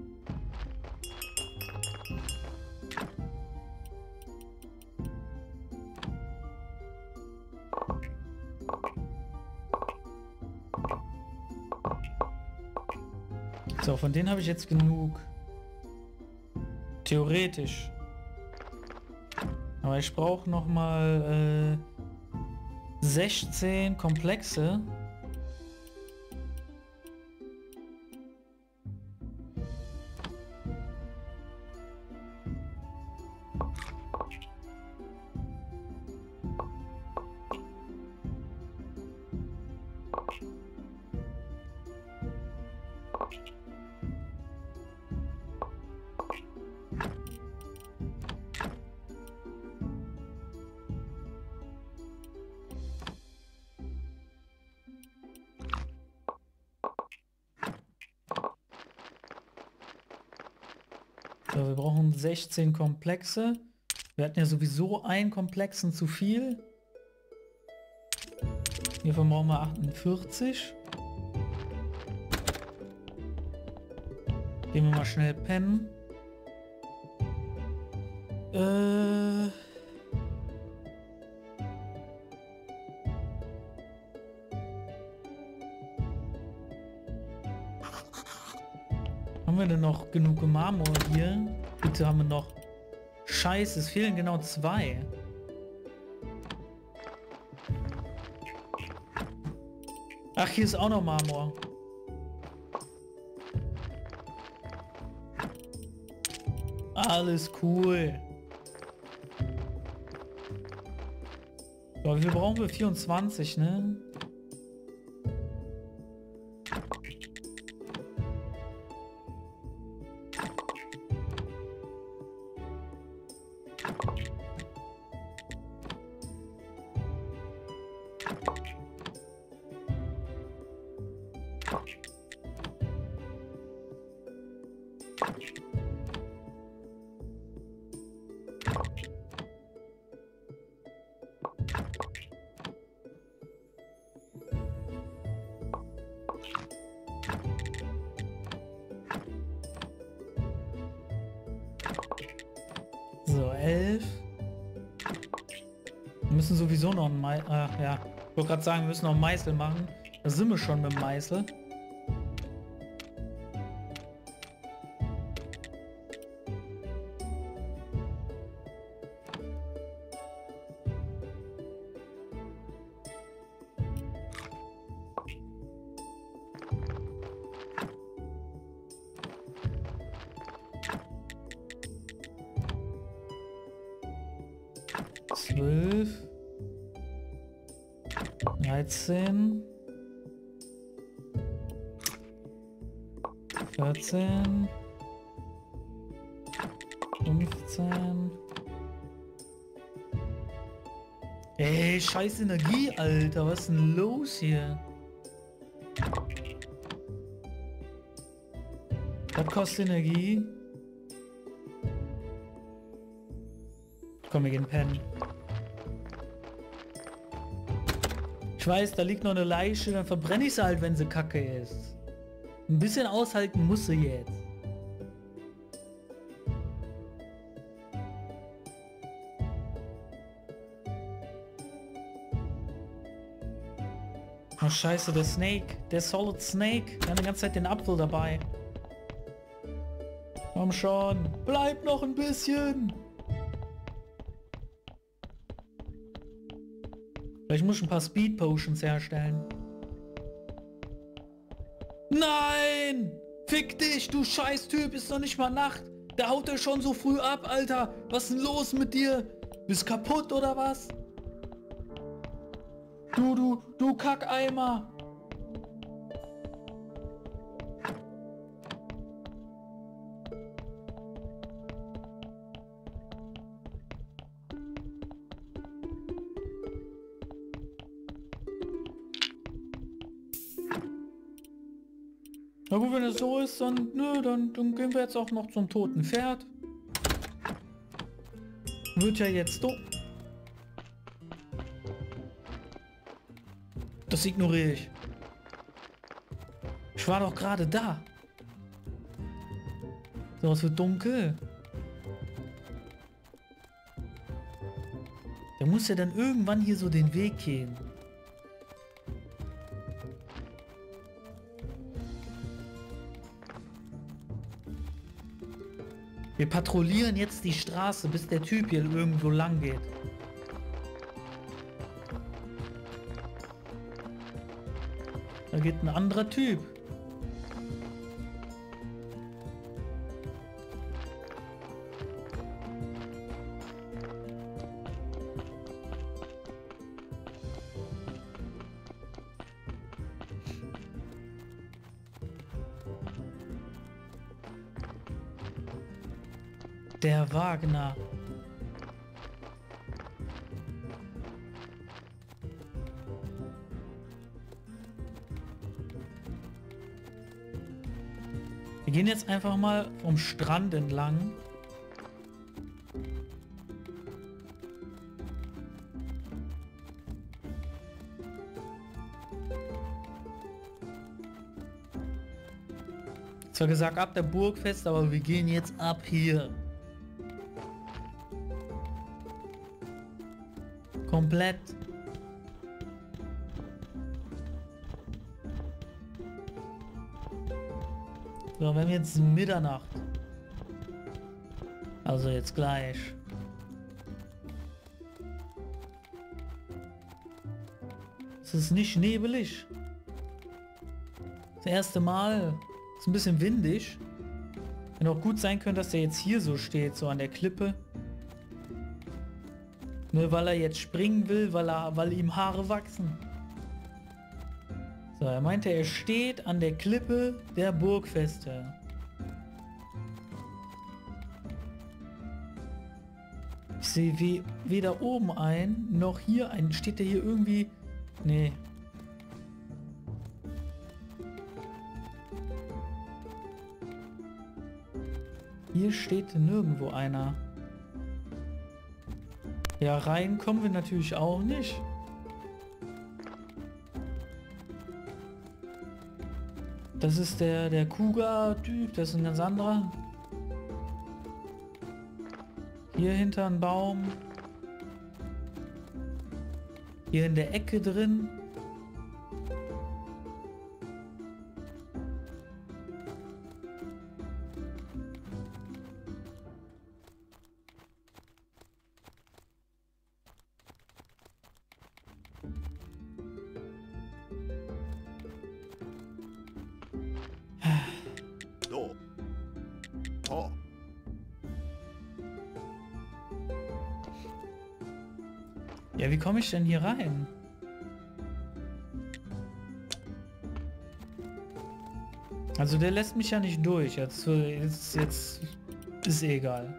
So, von denen habe ich jetzt genug. Theoretisch. Aber ich brauche noch mal äh, sechzehn Komplexe. So, wir brauchen sechzehn Komplexe. Wir hatten ja sowieso einen Komplexen zu viel. Hiervon brauchen wir achtundvierzig. Gehen wir mal schnell pennen. Äh... Haben wir denn noch genug Marmor hier? Bitte haben wir noch... Scheiße, es fehlen genau zwei. Ach, hier ist auch noch Marmor. Alles cool. So, wie viel brauchen wir? vierundzwanzig, ne? So, elf. Wir müssen sowieso noch ein Meißel... Ach ja, ich wollte gerade sagen, wir müssen noch einen Meißel machen. Da sind wir schon mit dem Meißel. zwölf, dreizehn, vierzehn, fünfzehn. Ey, scheiß Energie, Alter, was ist denn los hier? Das kostet Energie. Komm, wir gehen pennen. Ich weiß, da liegt noch eine Leiche, dann verbrenne ich sie halt, wenn sie kacke ist. Ein bisschen aushalten muss sie jetzt. Oh scheiße, der Snake. Der Solid Snake. Der hat die ganze Zeit den Apfel dabei. Komm schon. Bleib noch ein bisschen. Vielleicht muss ich ein paar Speed Potions herstellen. Nein! Fick dich, du Scheiß-Typ, ist noch nicht mal Nacht. Der haut er schon so früh ab, Alter. Was ist denn los mit dir? Bist kaputt oder was? Du, du, du Kackeimer. Na gut, wenn es so ist, dann, nö, dann, dann gehen wir jetzt auch noch zum toten Pferd. Wird ja jetzt do. Das ignoriere ich. Ich war doch gerade da. So, es wird dunkel. Der muss ja dann irgendwann hier so den Weg gehen. Wir patrouillieren jetzt die Straße, bis der Typ hier irgendwo lang geht. Da geht ein anderer Typ. Der Wagner. Wir gehen jetzt einfach mal vom Strand entlang. Zwar gesagt ab der Burgfest, aber wir gehen jetzt ab hier. Komplett. So, wir haben jetzt Mitternacht. Also jetzt gleich. Es ist nicht nebelig. Das erste Mal. Ist ein bisschen windig. Kann auch gut sein können, dass der jetzt hier so steht, so an der Klippe. Nur weil er jetzt springen will, weil, er, weil ihm Haare wachsen. So, er meinte, er steht an der Klippe der Burgfeste. Ich sehe we weder oben ein, noch hier ein. Steht der hier irgendwie... Nee. Hier steht nirgendwo einer. Ja, rein kommen wir natürlich auch nicht. Das ist der, der Kuga-Typ, das ist ein ganz anderer. Hier hinter einem Baum. Hier in der Ecke drin. Ja, wie komme ich denn hier rein? Also der lässt mich ja nicht durch. Jetzt, jetzt, jetzt ist egal.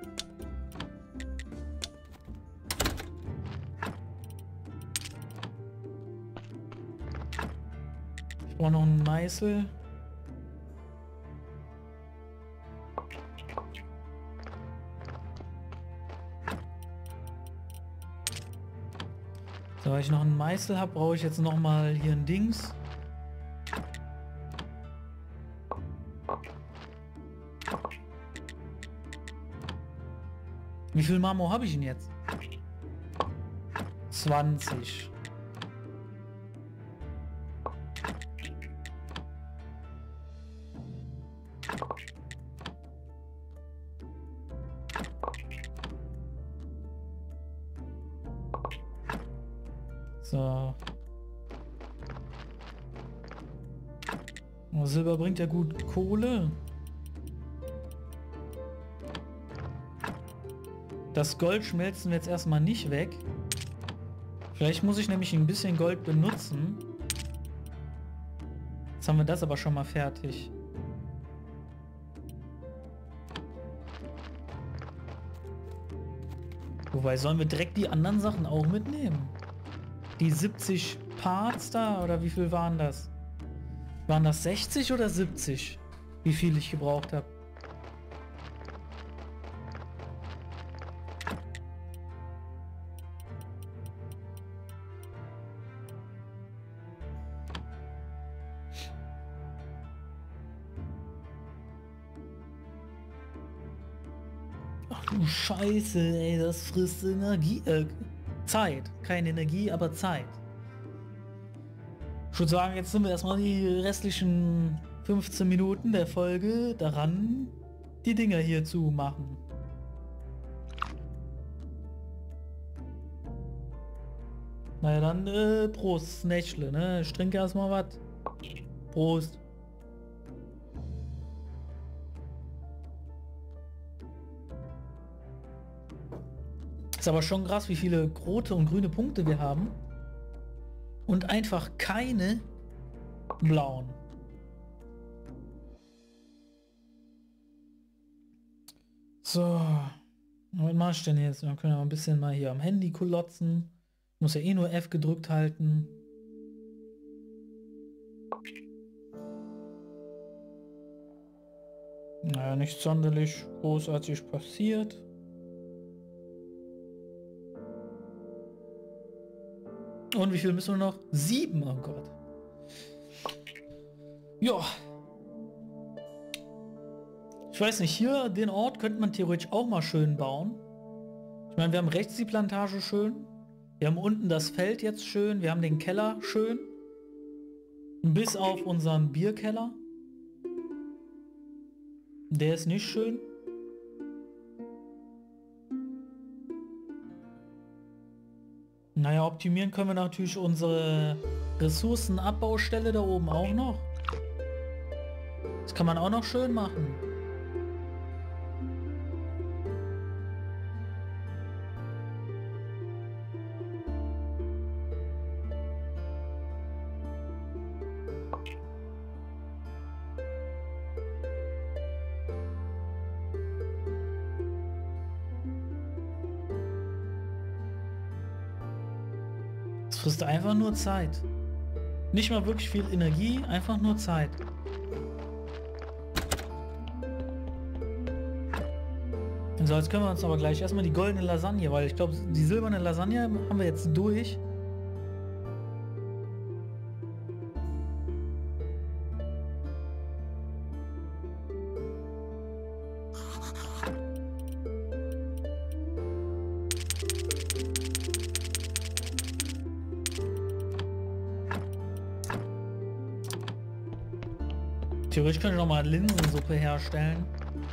Ich brauche noch einen Meißel. So, weil ich noch einen Meißel habe, brauche ich jetzt noch mal hier ein Dings. Wie viel Marmor habe ich denn jetzt? zwanzig. So. Oh, Silber bringt ja gut Kohle. Das Gold schmelzen wir jetzt erstmal nicht weg. Vielleicht muss ich nämlich ein bisschen Gold benutzen. Jetzt haben wir das aber schon mal fertig. Wobei, sollen wir direkt die anderen Sachen auch mitnehmen? Die siebzig Parts da, oder wie viel waren das? Waren das sechzig oder siebzig? Wie viel ich gebraucht habe? du Scheiße, ey, das frisst Energie. Äh, Zeit. Keine Energie, aber Zeit. Ich würde sagen, jetzt sind wir erstmal die restlichen fünfzehn Minuten der Folge daran, die Dinger hier zu machen. Na ja, dann äh, Prost, Nächle, ne? Ich trinke erstmal was. Prost. Ist aber schon krass, wie viele rote und grüne Punkte wir haben. Und einfach keine blauen. So. Was mach ich denn jetzt? Dann können wir mal ein bisschen mal hier am Handy kulotzen. Muss ja eh nur F gedrückt halten. Naja, nicht sonderlich großartig passiert. Und wie viel müssen wir noch? Sieben, oh Gott. Ja. Ich weiß nicht, hier den Ort könnte man theoretisch auch mal schön bauen. Ich meine, wir haben rechts die Plantage schön. Wir haben unten das Feld jetzt schön. Wir haben den Keller schön. Bis auf unseren Bierkeller. Der ist nicht schön. Naja, optimieren können wir natürlich unsere Ressourcenabbaustelle da oben auch noch. Das kann man auch noch schön machen. Es frisst einfach nur Zeit. Nicht mal wirklich viel Energie, einfach nur Zeit. So, jetzt können wir uns aber gleich erstmal die goldene Lasagne, weil ich glaube, die silberne Lasagne haben wir jetzt durch. Theoretisch könnte ich noch mal Linsensuppe herstellen.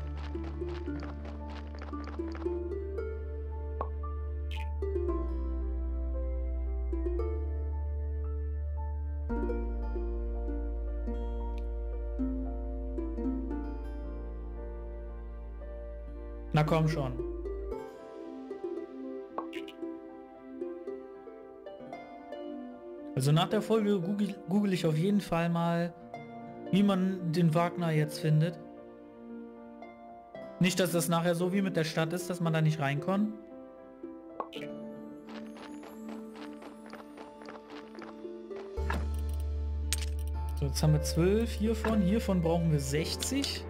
Na komm schon. Also nach der Folge google, google ich auf jeden Fall mal, wie man den Wagner jetzt findet. Nicht, dass das nachher so wie mit der Stadt ist, dass man da nicht reinkommt. So, jetzt haben wir zwölf hiervon. Hiervon brauchen wir sechzig.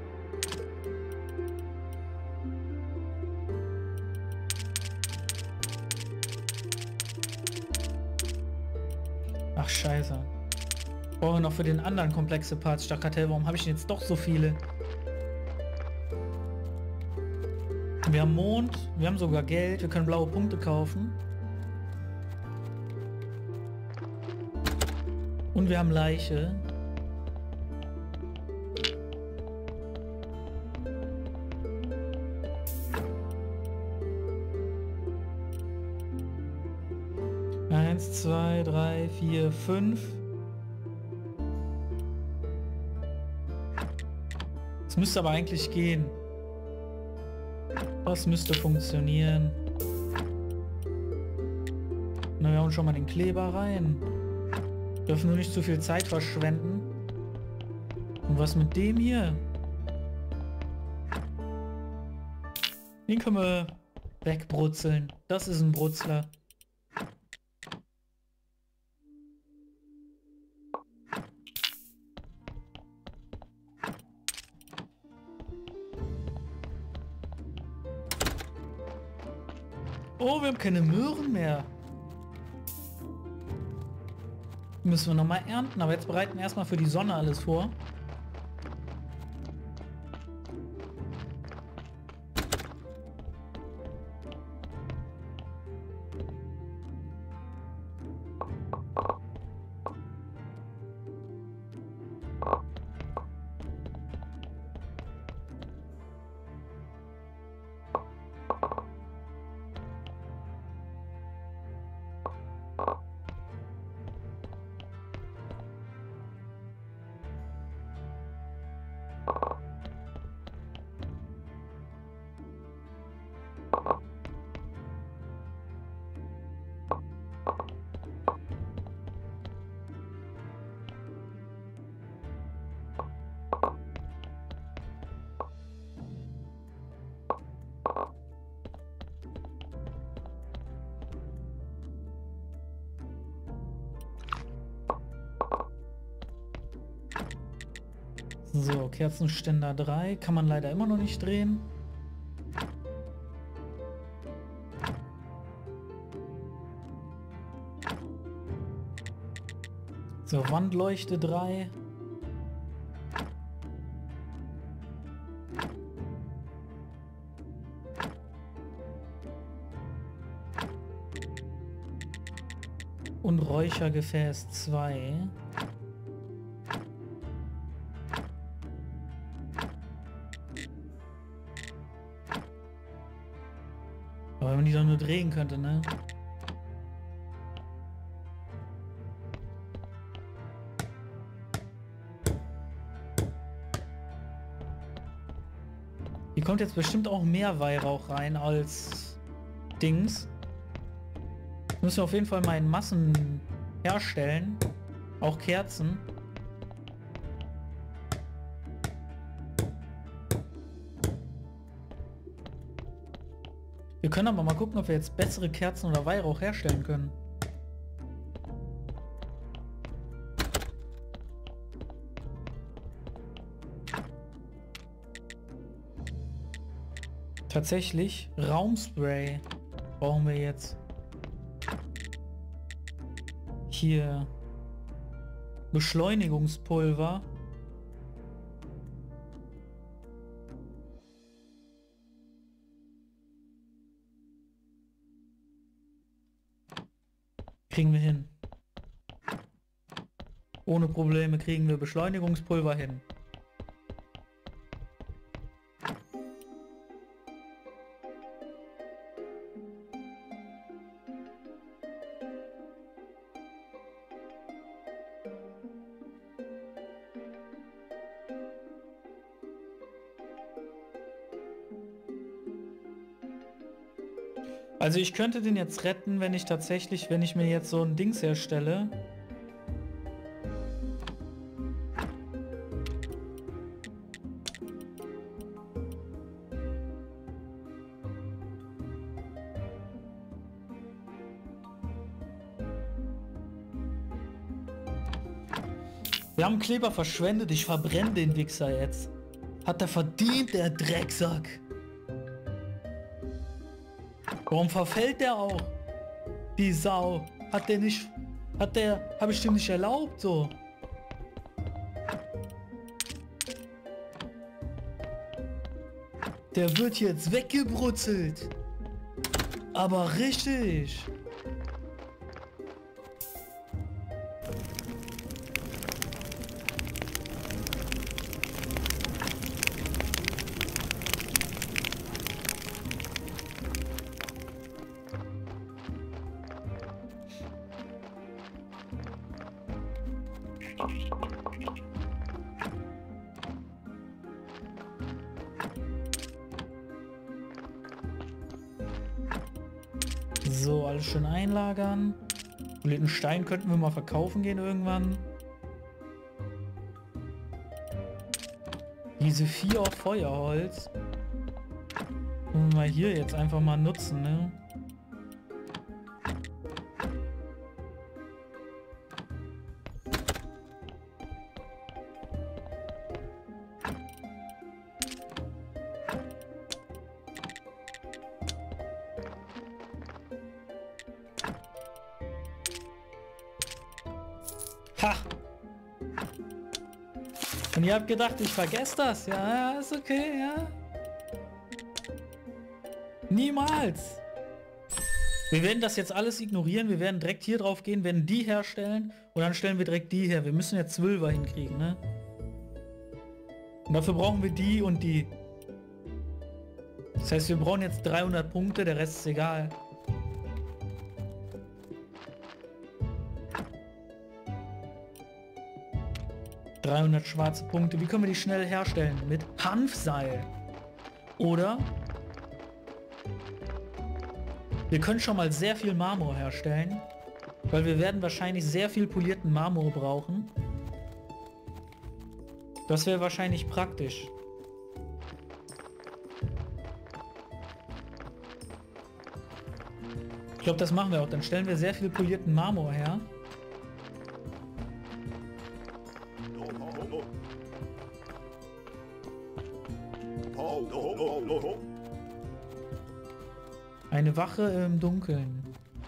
Ach scheiße. Brauchen wir noch für den anderen komplexe Parts Stadtkartell. Warum habe ich denn jetzt doch so viele? Wir haben Mond, wir haben sogar Geld, wir können blaue Punkte kaufen. Und wir haben Leiche. Eins, zwei, drei, vier, fünf. Es müsste aber eigentlich gehen. Das müsste funktionieren. Na, wir hauen schon mal den Kleber rein. Wir dürfen nur nicht zu viel Zeit verschwenden. Und was mit dem hier? Den können wir wegbrutzeln. Das ist ein Brutzler. Oh, wir haben keine Möhren mehr. Müssen wir nochmal ernten, aber jetzt bereiten wir erstmal für die Sonne alles vor. So, Kerzenständer drei. Kann man leider immer noch nicht drehen. So, Wandleuchte drei. Und Räuchergefäß zwei. Aber wenn man die doch nur drehen könnte, ne? Hier kommt jetzt bestimmt auch mehr Weihrauch rein als Dings. Müssen wir auf jeden Fall mal in Massen herstellen. Auch Kerzen. Wir können aber mal gucken, ob wir jetzt bessere Kerzen oder Weihrauch herstellen können. Tatsächlich, Raumspray brauchen wir jetzt. Hier Beschleunigungspulver. Kriegen wir hin. Ohne Probleme kriegen wir Beschleunigungspulver hin. Also ich könnte den jetzt retten, wenn ich tatsächlich, wenn ich mir jetzt so ein Dings herstelle. Wir haben Kleber verschwendet, ich verbrenne den Wichser jetzt. Hat er verdient, der Drecksack. Warum verfällt der auch? Die Sau. Hat der nicht... Hat der... Habe ich dem nicht erlaubt, so. Der wird jetzt weggebrutzelt. Aber richtig. So, alles schön einlagern. Den Stein könnten wir mal verkaufen gehen irgendwann. Diese vier auf Feuerholz. Können wir mal hier jetzt einfach mal nutzen, ne? Ha! Und ihr habt gedacht, ich vergesse das. Ja, ist okay, ja. Niemals! Wir werden das jetzt alles ignorieren. Wir werden direkt hier drauf gehen, werden die herstellen und dann stellen wir direkt die her. Wir müssen ja Zwölfer hinkriegen, ne? Und dafür brauchen wir die und die. Das heißt, wir brauchen jetzt dreihundert Punkte, der Rest ist egal. dreihundert schwarze Punkte. Wie können wir die schnell herstellen? Mit Hanfseil. Oder wir können schon mal sehr viel Marmor herstellen, weil wir werden wahrscheinlich sehr viel polierten Marmor brauchen. Das wäre wahrscheinlich praktisch. Ich glaube, das machen wir auch. Dann stellen wir sehr viel polierten Marmor her. Eine Wache im Dunkeln.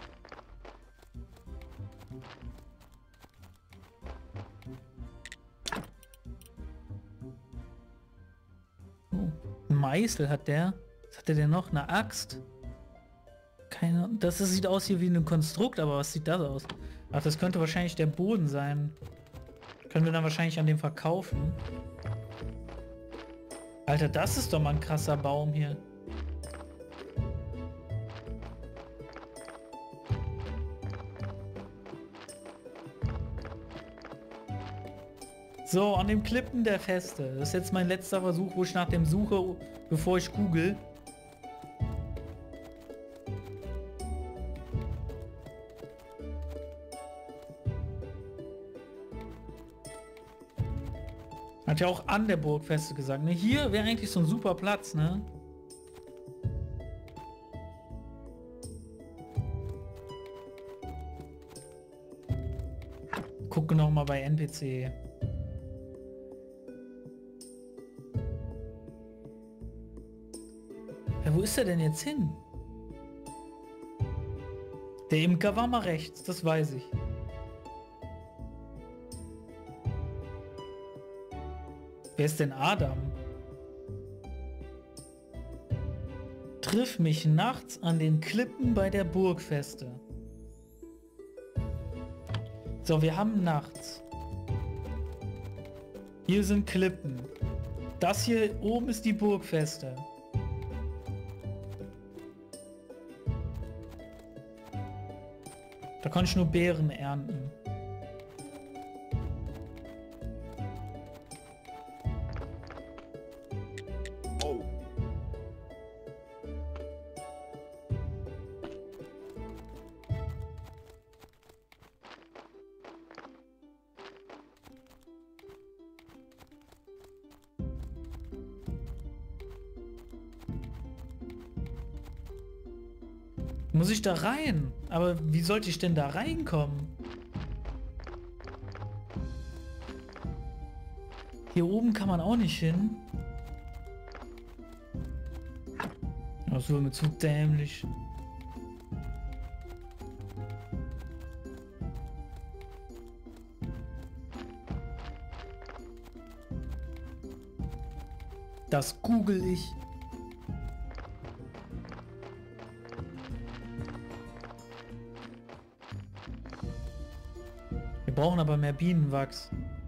Oh, ein Meißel hat der. Was hat der denn noch? Eine Axt? Keine Ahnung. Das sieht aus hier wie ein Konstrukt, aber was sieht das aus? Ach, das könnte wahrscheinlich der Boden sein. Können wir dann wahrscheinlich an dem verkaufen. Alter, das ist doch mal ein krasser Baum hier. So, an dem Klippen der Feste. Das ist jetzt mein letzter Versuch, wo ich nach dem suche, bevor ich google. Hat ja auch an der Burgfeste gesagt, ne? Hier wäre eigentlich so ein super Platz, ne? Gucke noch mal bei N P C. Ja, wo ist er denn jetzt hin? Der Imker war mal rechts, das weiß ich. Wer ist denn Adam? Triff mich nachts an den Klippen bei der Burgfeste. So, wir haben nachts. Hier sind Klippen. Das hier oben ist die Burgfeste. Da kann ich nur Beeren ernten. Muss ich da rein? Aber wie sollte ich denn da reinkommen? Hier oben kann man auch nicht hin. Das wird mir zu dämlich. Das google ich. Wir brauchen aber mehr Bienenwachs.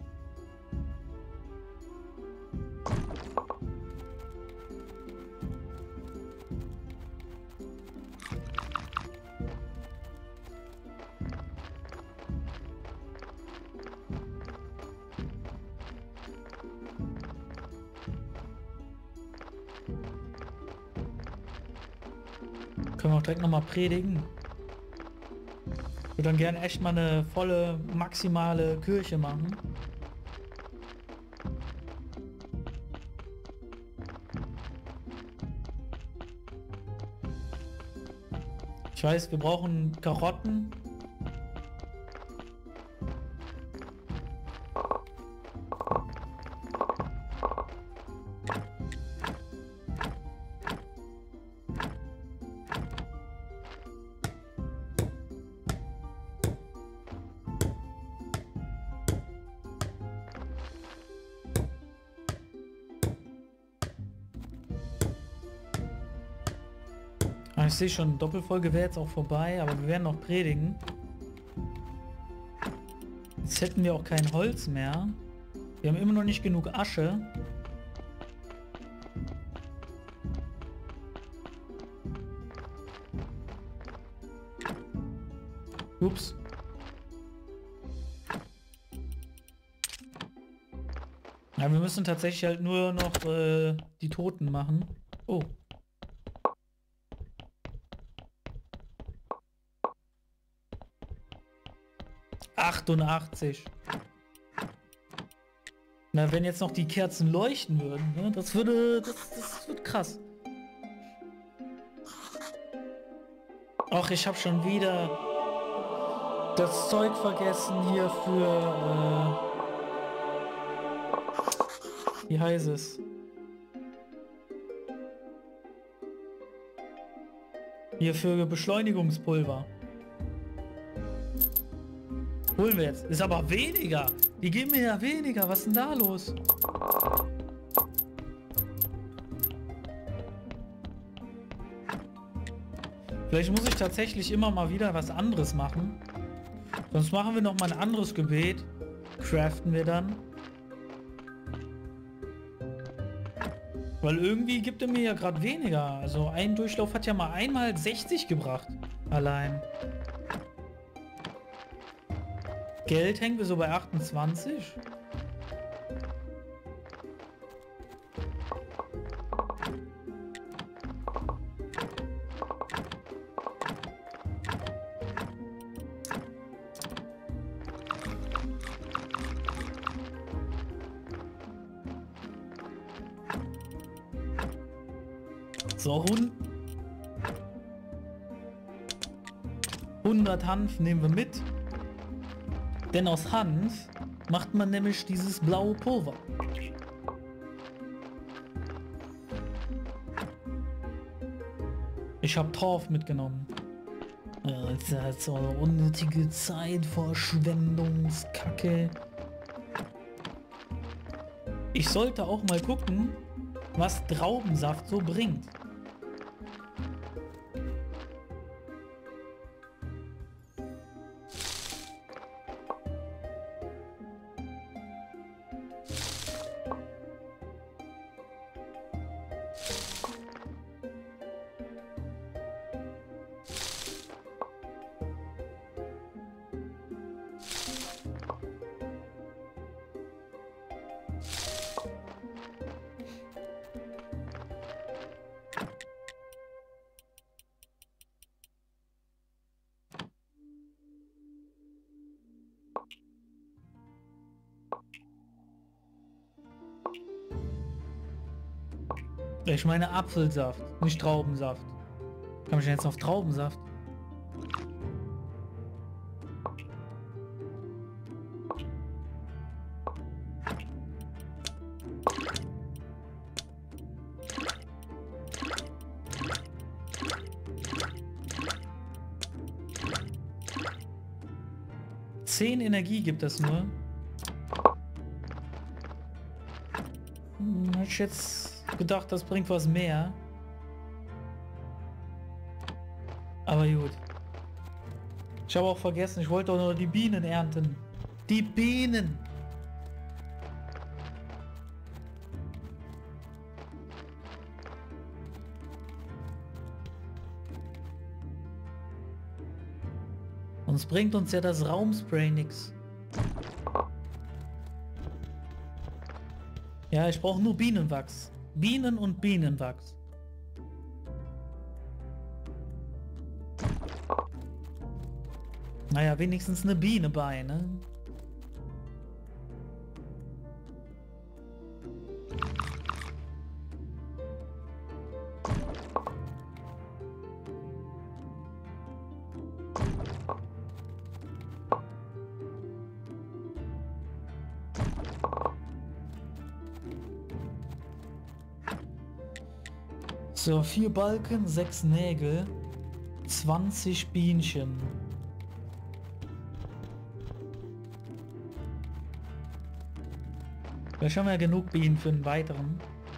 Können wir auch direkt nochmal predigen. Ich würde dann gerne echt mal eine volle, maximale Kirche machen. Ich weiß, wir brauchen Karotten. Ich sehe schon, Doppelfolge wäre jetzt auch vorbei, aber wir werden noch predigen. Jetzt hätten wir auch kein Holz mehr. Wir haben immer noch nicht genug Asche. Ups. Ja, wir müssen tatsächlich halt nur noch äh, die Toten machen. Oh. achtundachtzig. Na, wenn jetzt noch die Kerzen leuchten würden, ne? Das würde... Das, das wird krass. Ach, ich habe schon wieder das Zeug vergessen hier für... Äh, wie heißt es? Hier für Beschleunigungspulver. Holen wir jetzt. Ist aber weniger. Die geben mir ja weniger. Was ist denn da los? Vielleicht muss ich tatsächlich immer mal wieder was anderes machen. Sonst machen wir noch mal ein anderes Gebet. Craften wir dann. Weil irgendwie gibt er mir ja gerade weniger. Also ein Durchlauf hat ja mal einmal sechzig gebracht. Allein. Geld hängen wir so bei achtundzwanzig. So, hundert Hanf nehmen wir mit. Denn aus Hanf macht man nämlich dieses blaue Pulver. Ich habe Torf mitgenommen. Ja, das ist halt so eine unnötige Zeitverschwendungskacke. Ich sollte auch mal gucken, was Traubensaft so bringt. Ich meine Apfelsaft, nicht Traubensaft. Kann ich jetzt auf Traubensaft? Zehn Energie gibt das nur. Hm, hätte ich jetzt gedacht, das bringt was mehr. Aber gut. Ich habe auch vergessen, ich wollte auch noch die Bienen ernten. Die Bienen! Sonst bringt uns ja das Raumspray nix. Ja, ich brauche nur Bienenwachs. Bienen und Bienenwachs. Naja, wenigstens eine Biene bei, ne? So, vier Balken, sechs Nägel, zwanzig Bienchen. Vielleicht haben wir ja genug Bienen für einen weiteren.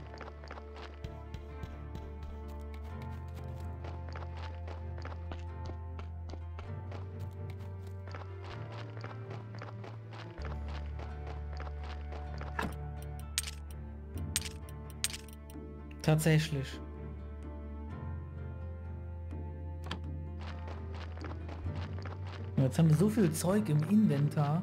Tatsächlich. Jetzt haben wir so viel Zeug im Inventar.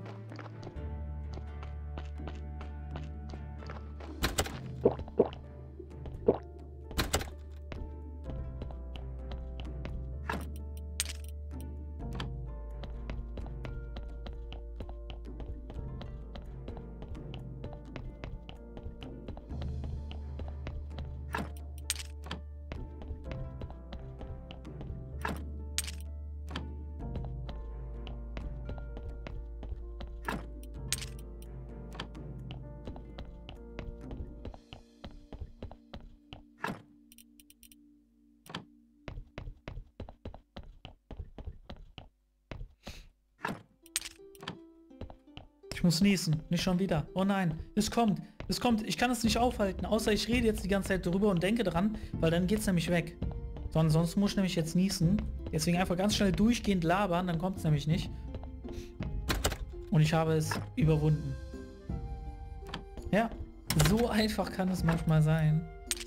Ich muss niesen. Nicht schon wieder. Oh nein. Es kommt. Es kommt. Ich kann es nicht aufhalten. Außer ich rede jetzt die ganze Zeit darüber und denke dran, weil dann geht es nämlich weg. Sonst, sonst muss ich nämlich jetzt niesen. Deswegen einfach ganz schnell durchgehend labern, dann kommt es nämlich nicht. Und ich habe es überwunden. Ja, so einfach kann es manchmal sein.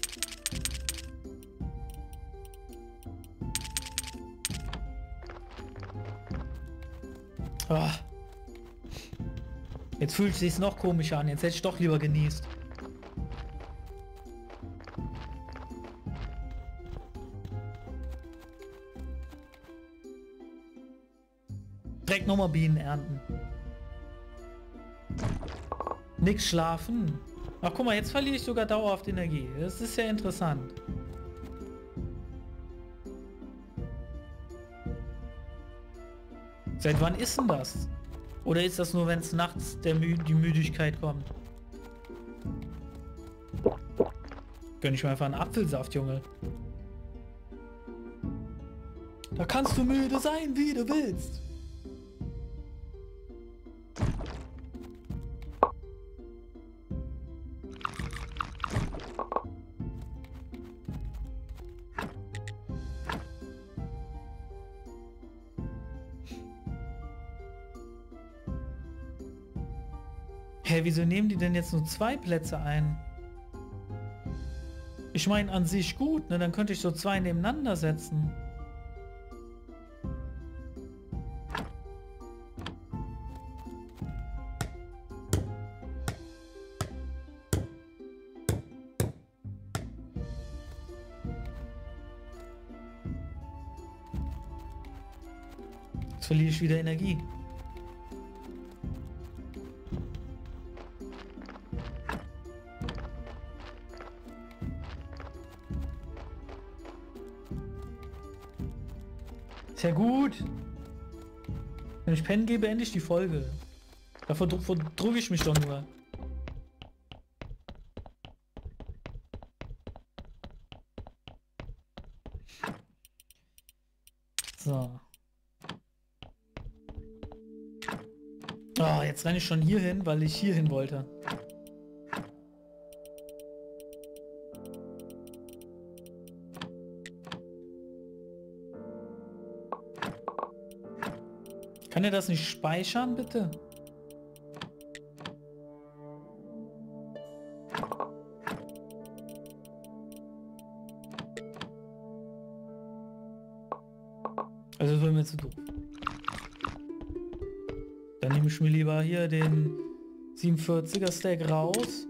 Oh. Jetzt fühlt es sich noch komischer an. Jetzt hätte ich doch lieber genießt. Direkt nochmal Bienen ernten. Nix schlafen. Ach guck mal, jetzt verliere ich sogar dauerhaft Energie. Das ist ja interessant. Seit wann ist denn das? Oder ist das nur, wenn es nachts der Mü die Müdigkeit kommt? Gönn ich mir einfach einen Apfelsaft, Junge. Da kannst du müde sein, wie du willst. Hä, wieso nehmen die denn jetzt nur zwei Plätze ein? Ich meine an sich gut, ne? Dann könnte ich so zwei nebeneinander setzen. Jetzt verliere ich wieder Energie. Sehr gut. Wenn ich pennen gehe, beende ich die Folge. Davor verdrücke ich mich doch nur. So. Oh, jetzt renne ich schon hier hin, weil ich hier hin wollte. Kann er das nicht speichern, bitte? Also das wäre mir zu doof. Dann nehme ich mir lieber hier den siebenundvierziger Stack raus.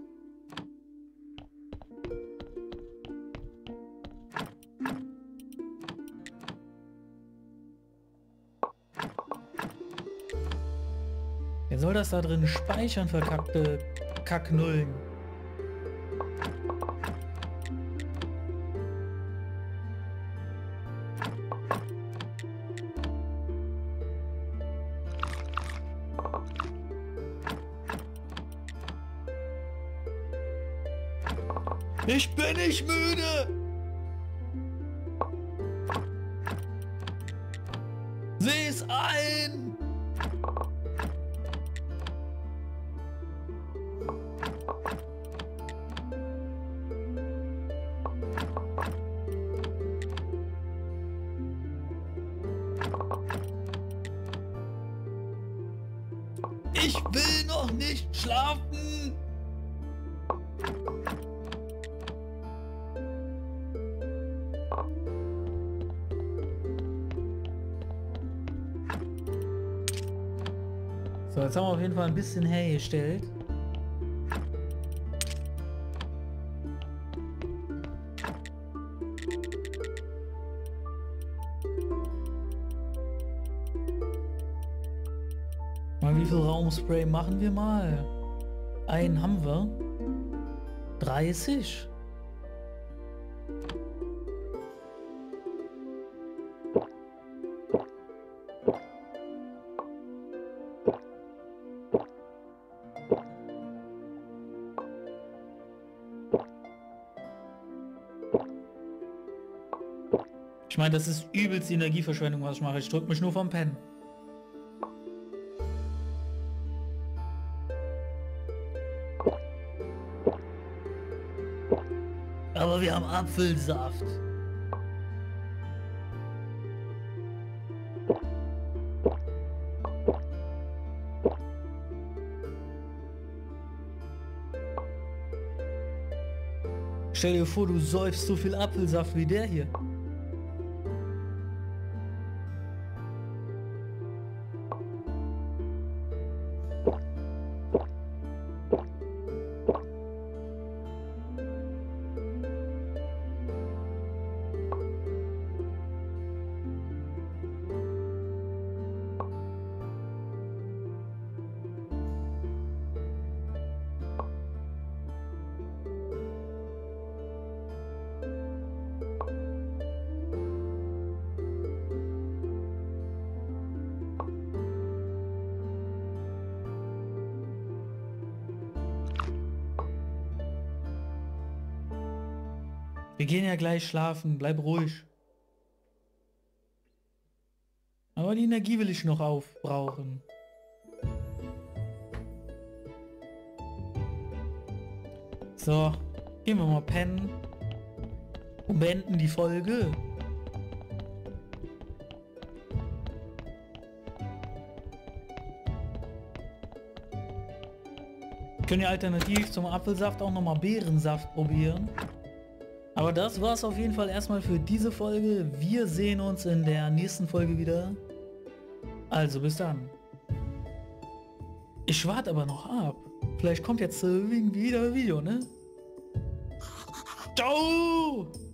Wer soll das da drin speichern, verkackte Kacknullen? Ich bin nicht müde! Sieh es ein! Ich will noch nicht schlafen! So, jetzt haben wir auf jeden Fall ein bisschen hergestellt. Mal, wie viel Raumspray machen wir mal? Einen haben wir. dreißig. Ich meine, das ist übelst Energieverschwendung, was ich mache. Ich drücke mich nur vom Pennen. am Apfelsaft. Stell dir vor, du säufst so viel Apfelsaft wie der hier. Wir gehen ja gleich schlafen, bleib ruhig. Aber die Energie will ich noch aufbrauchen. So, gehen wir mal pennen. Und beenden die Folge. Können ja alternativ zum Apfelsaft auch nochmal Beerensaft probieren. Aber das war's auf jeden Fall erstmal für diese Folge. Wir sehen uns in der nächsten Folge wieder. Also bis dann. Ich warte aber noch ab. Vielleicht kommt jetzt äh, wieder ein Video, ne? Ciao!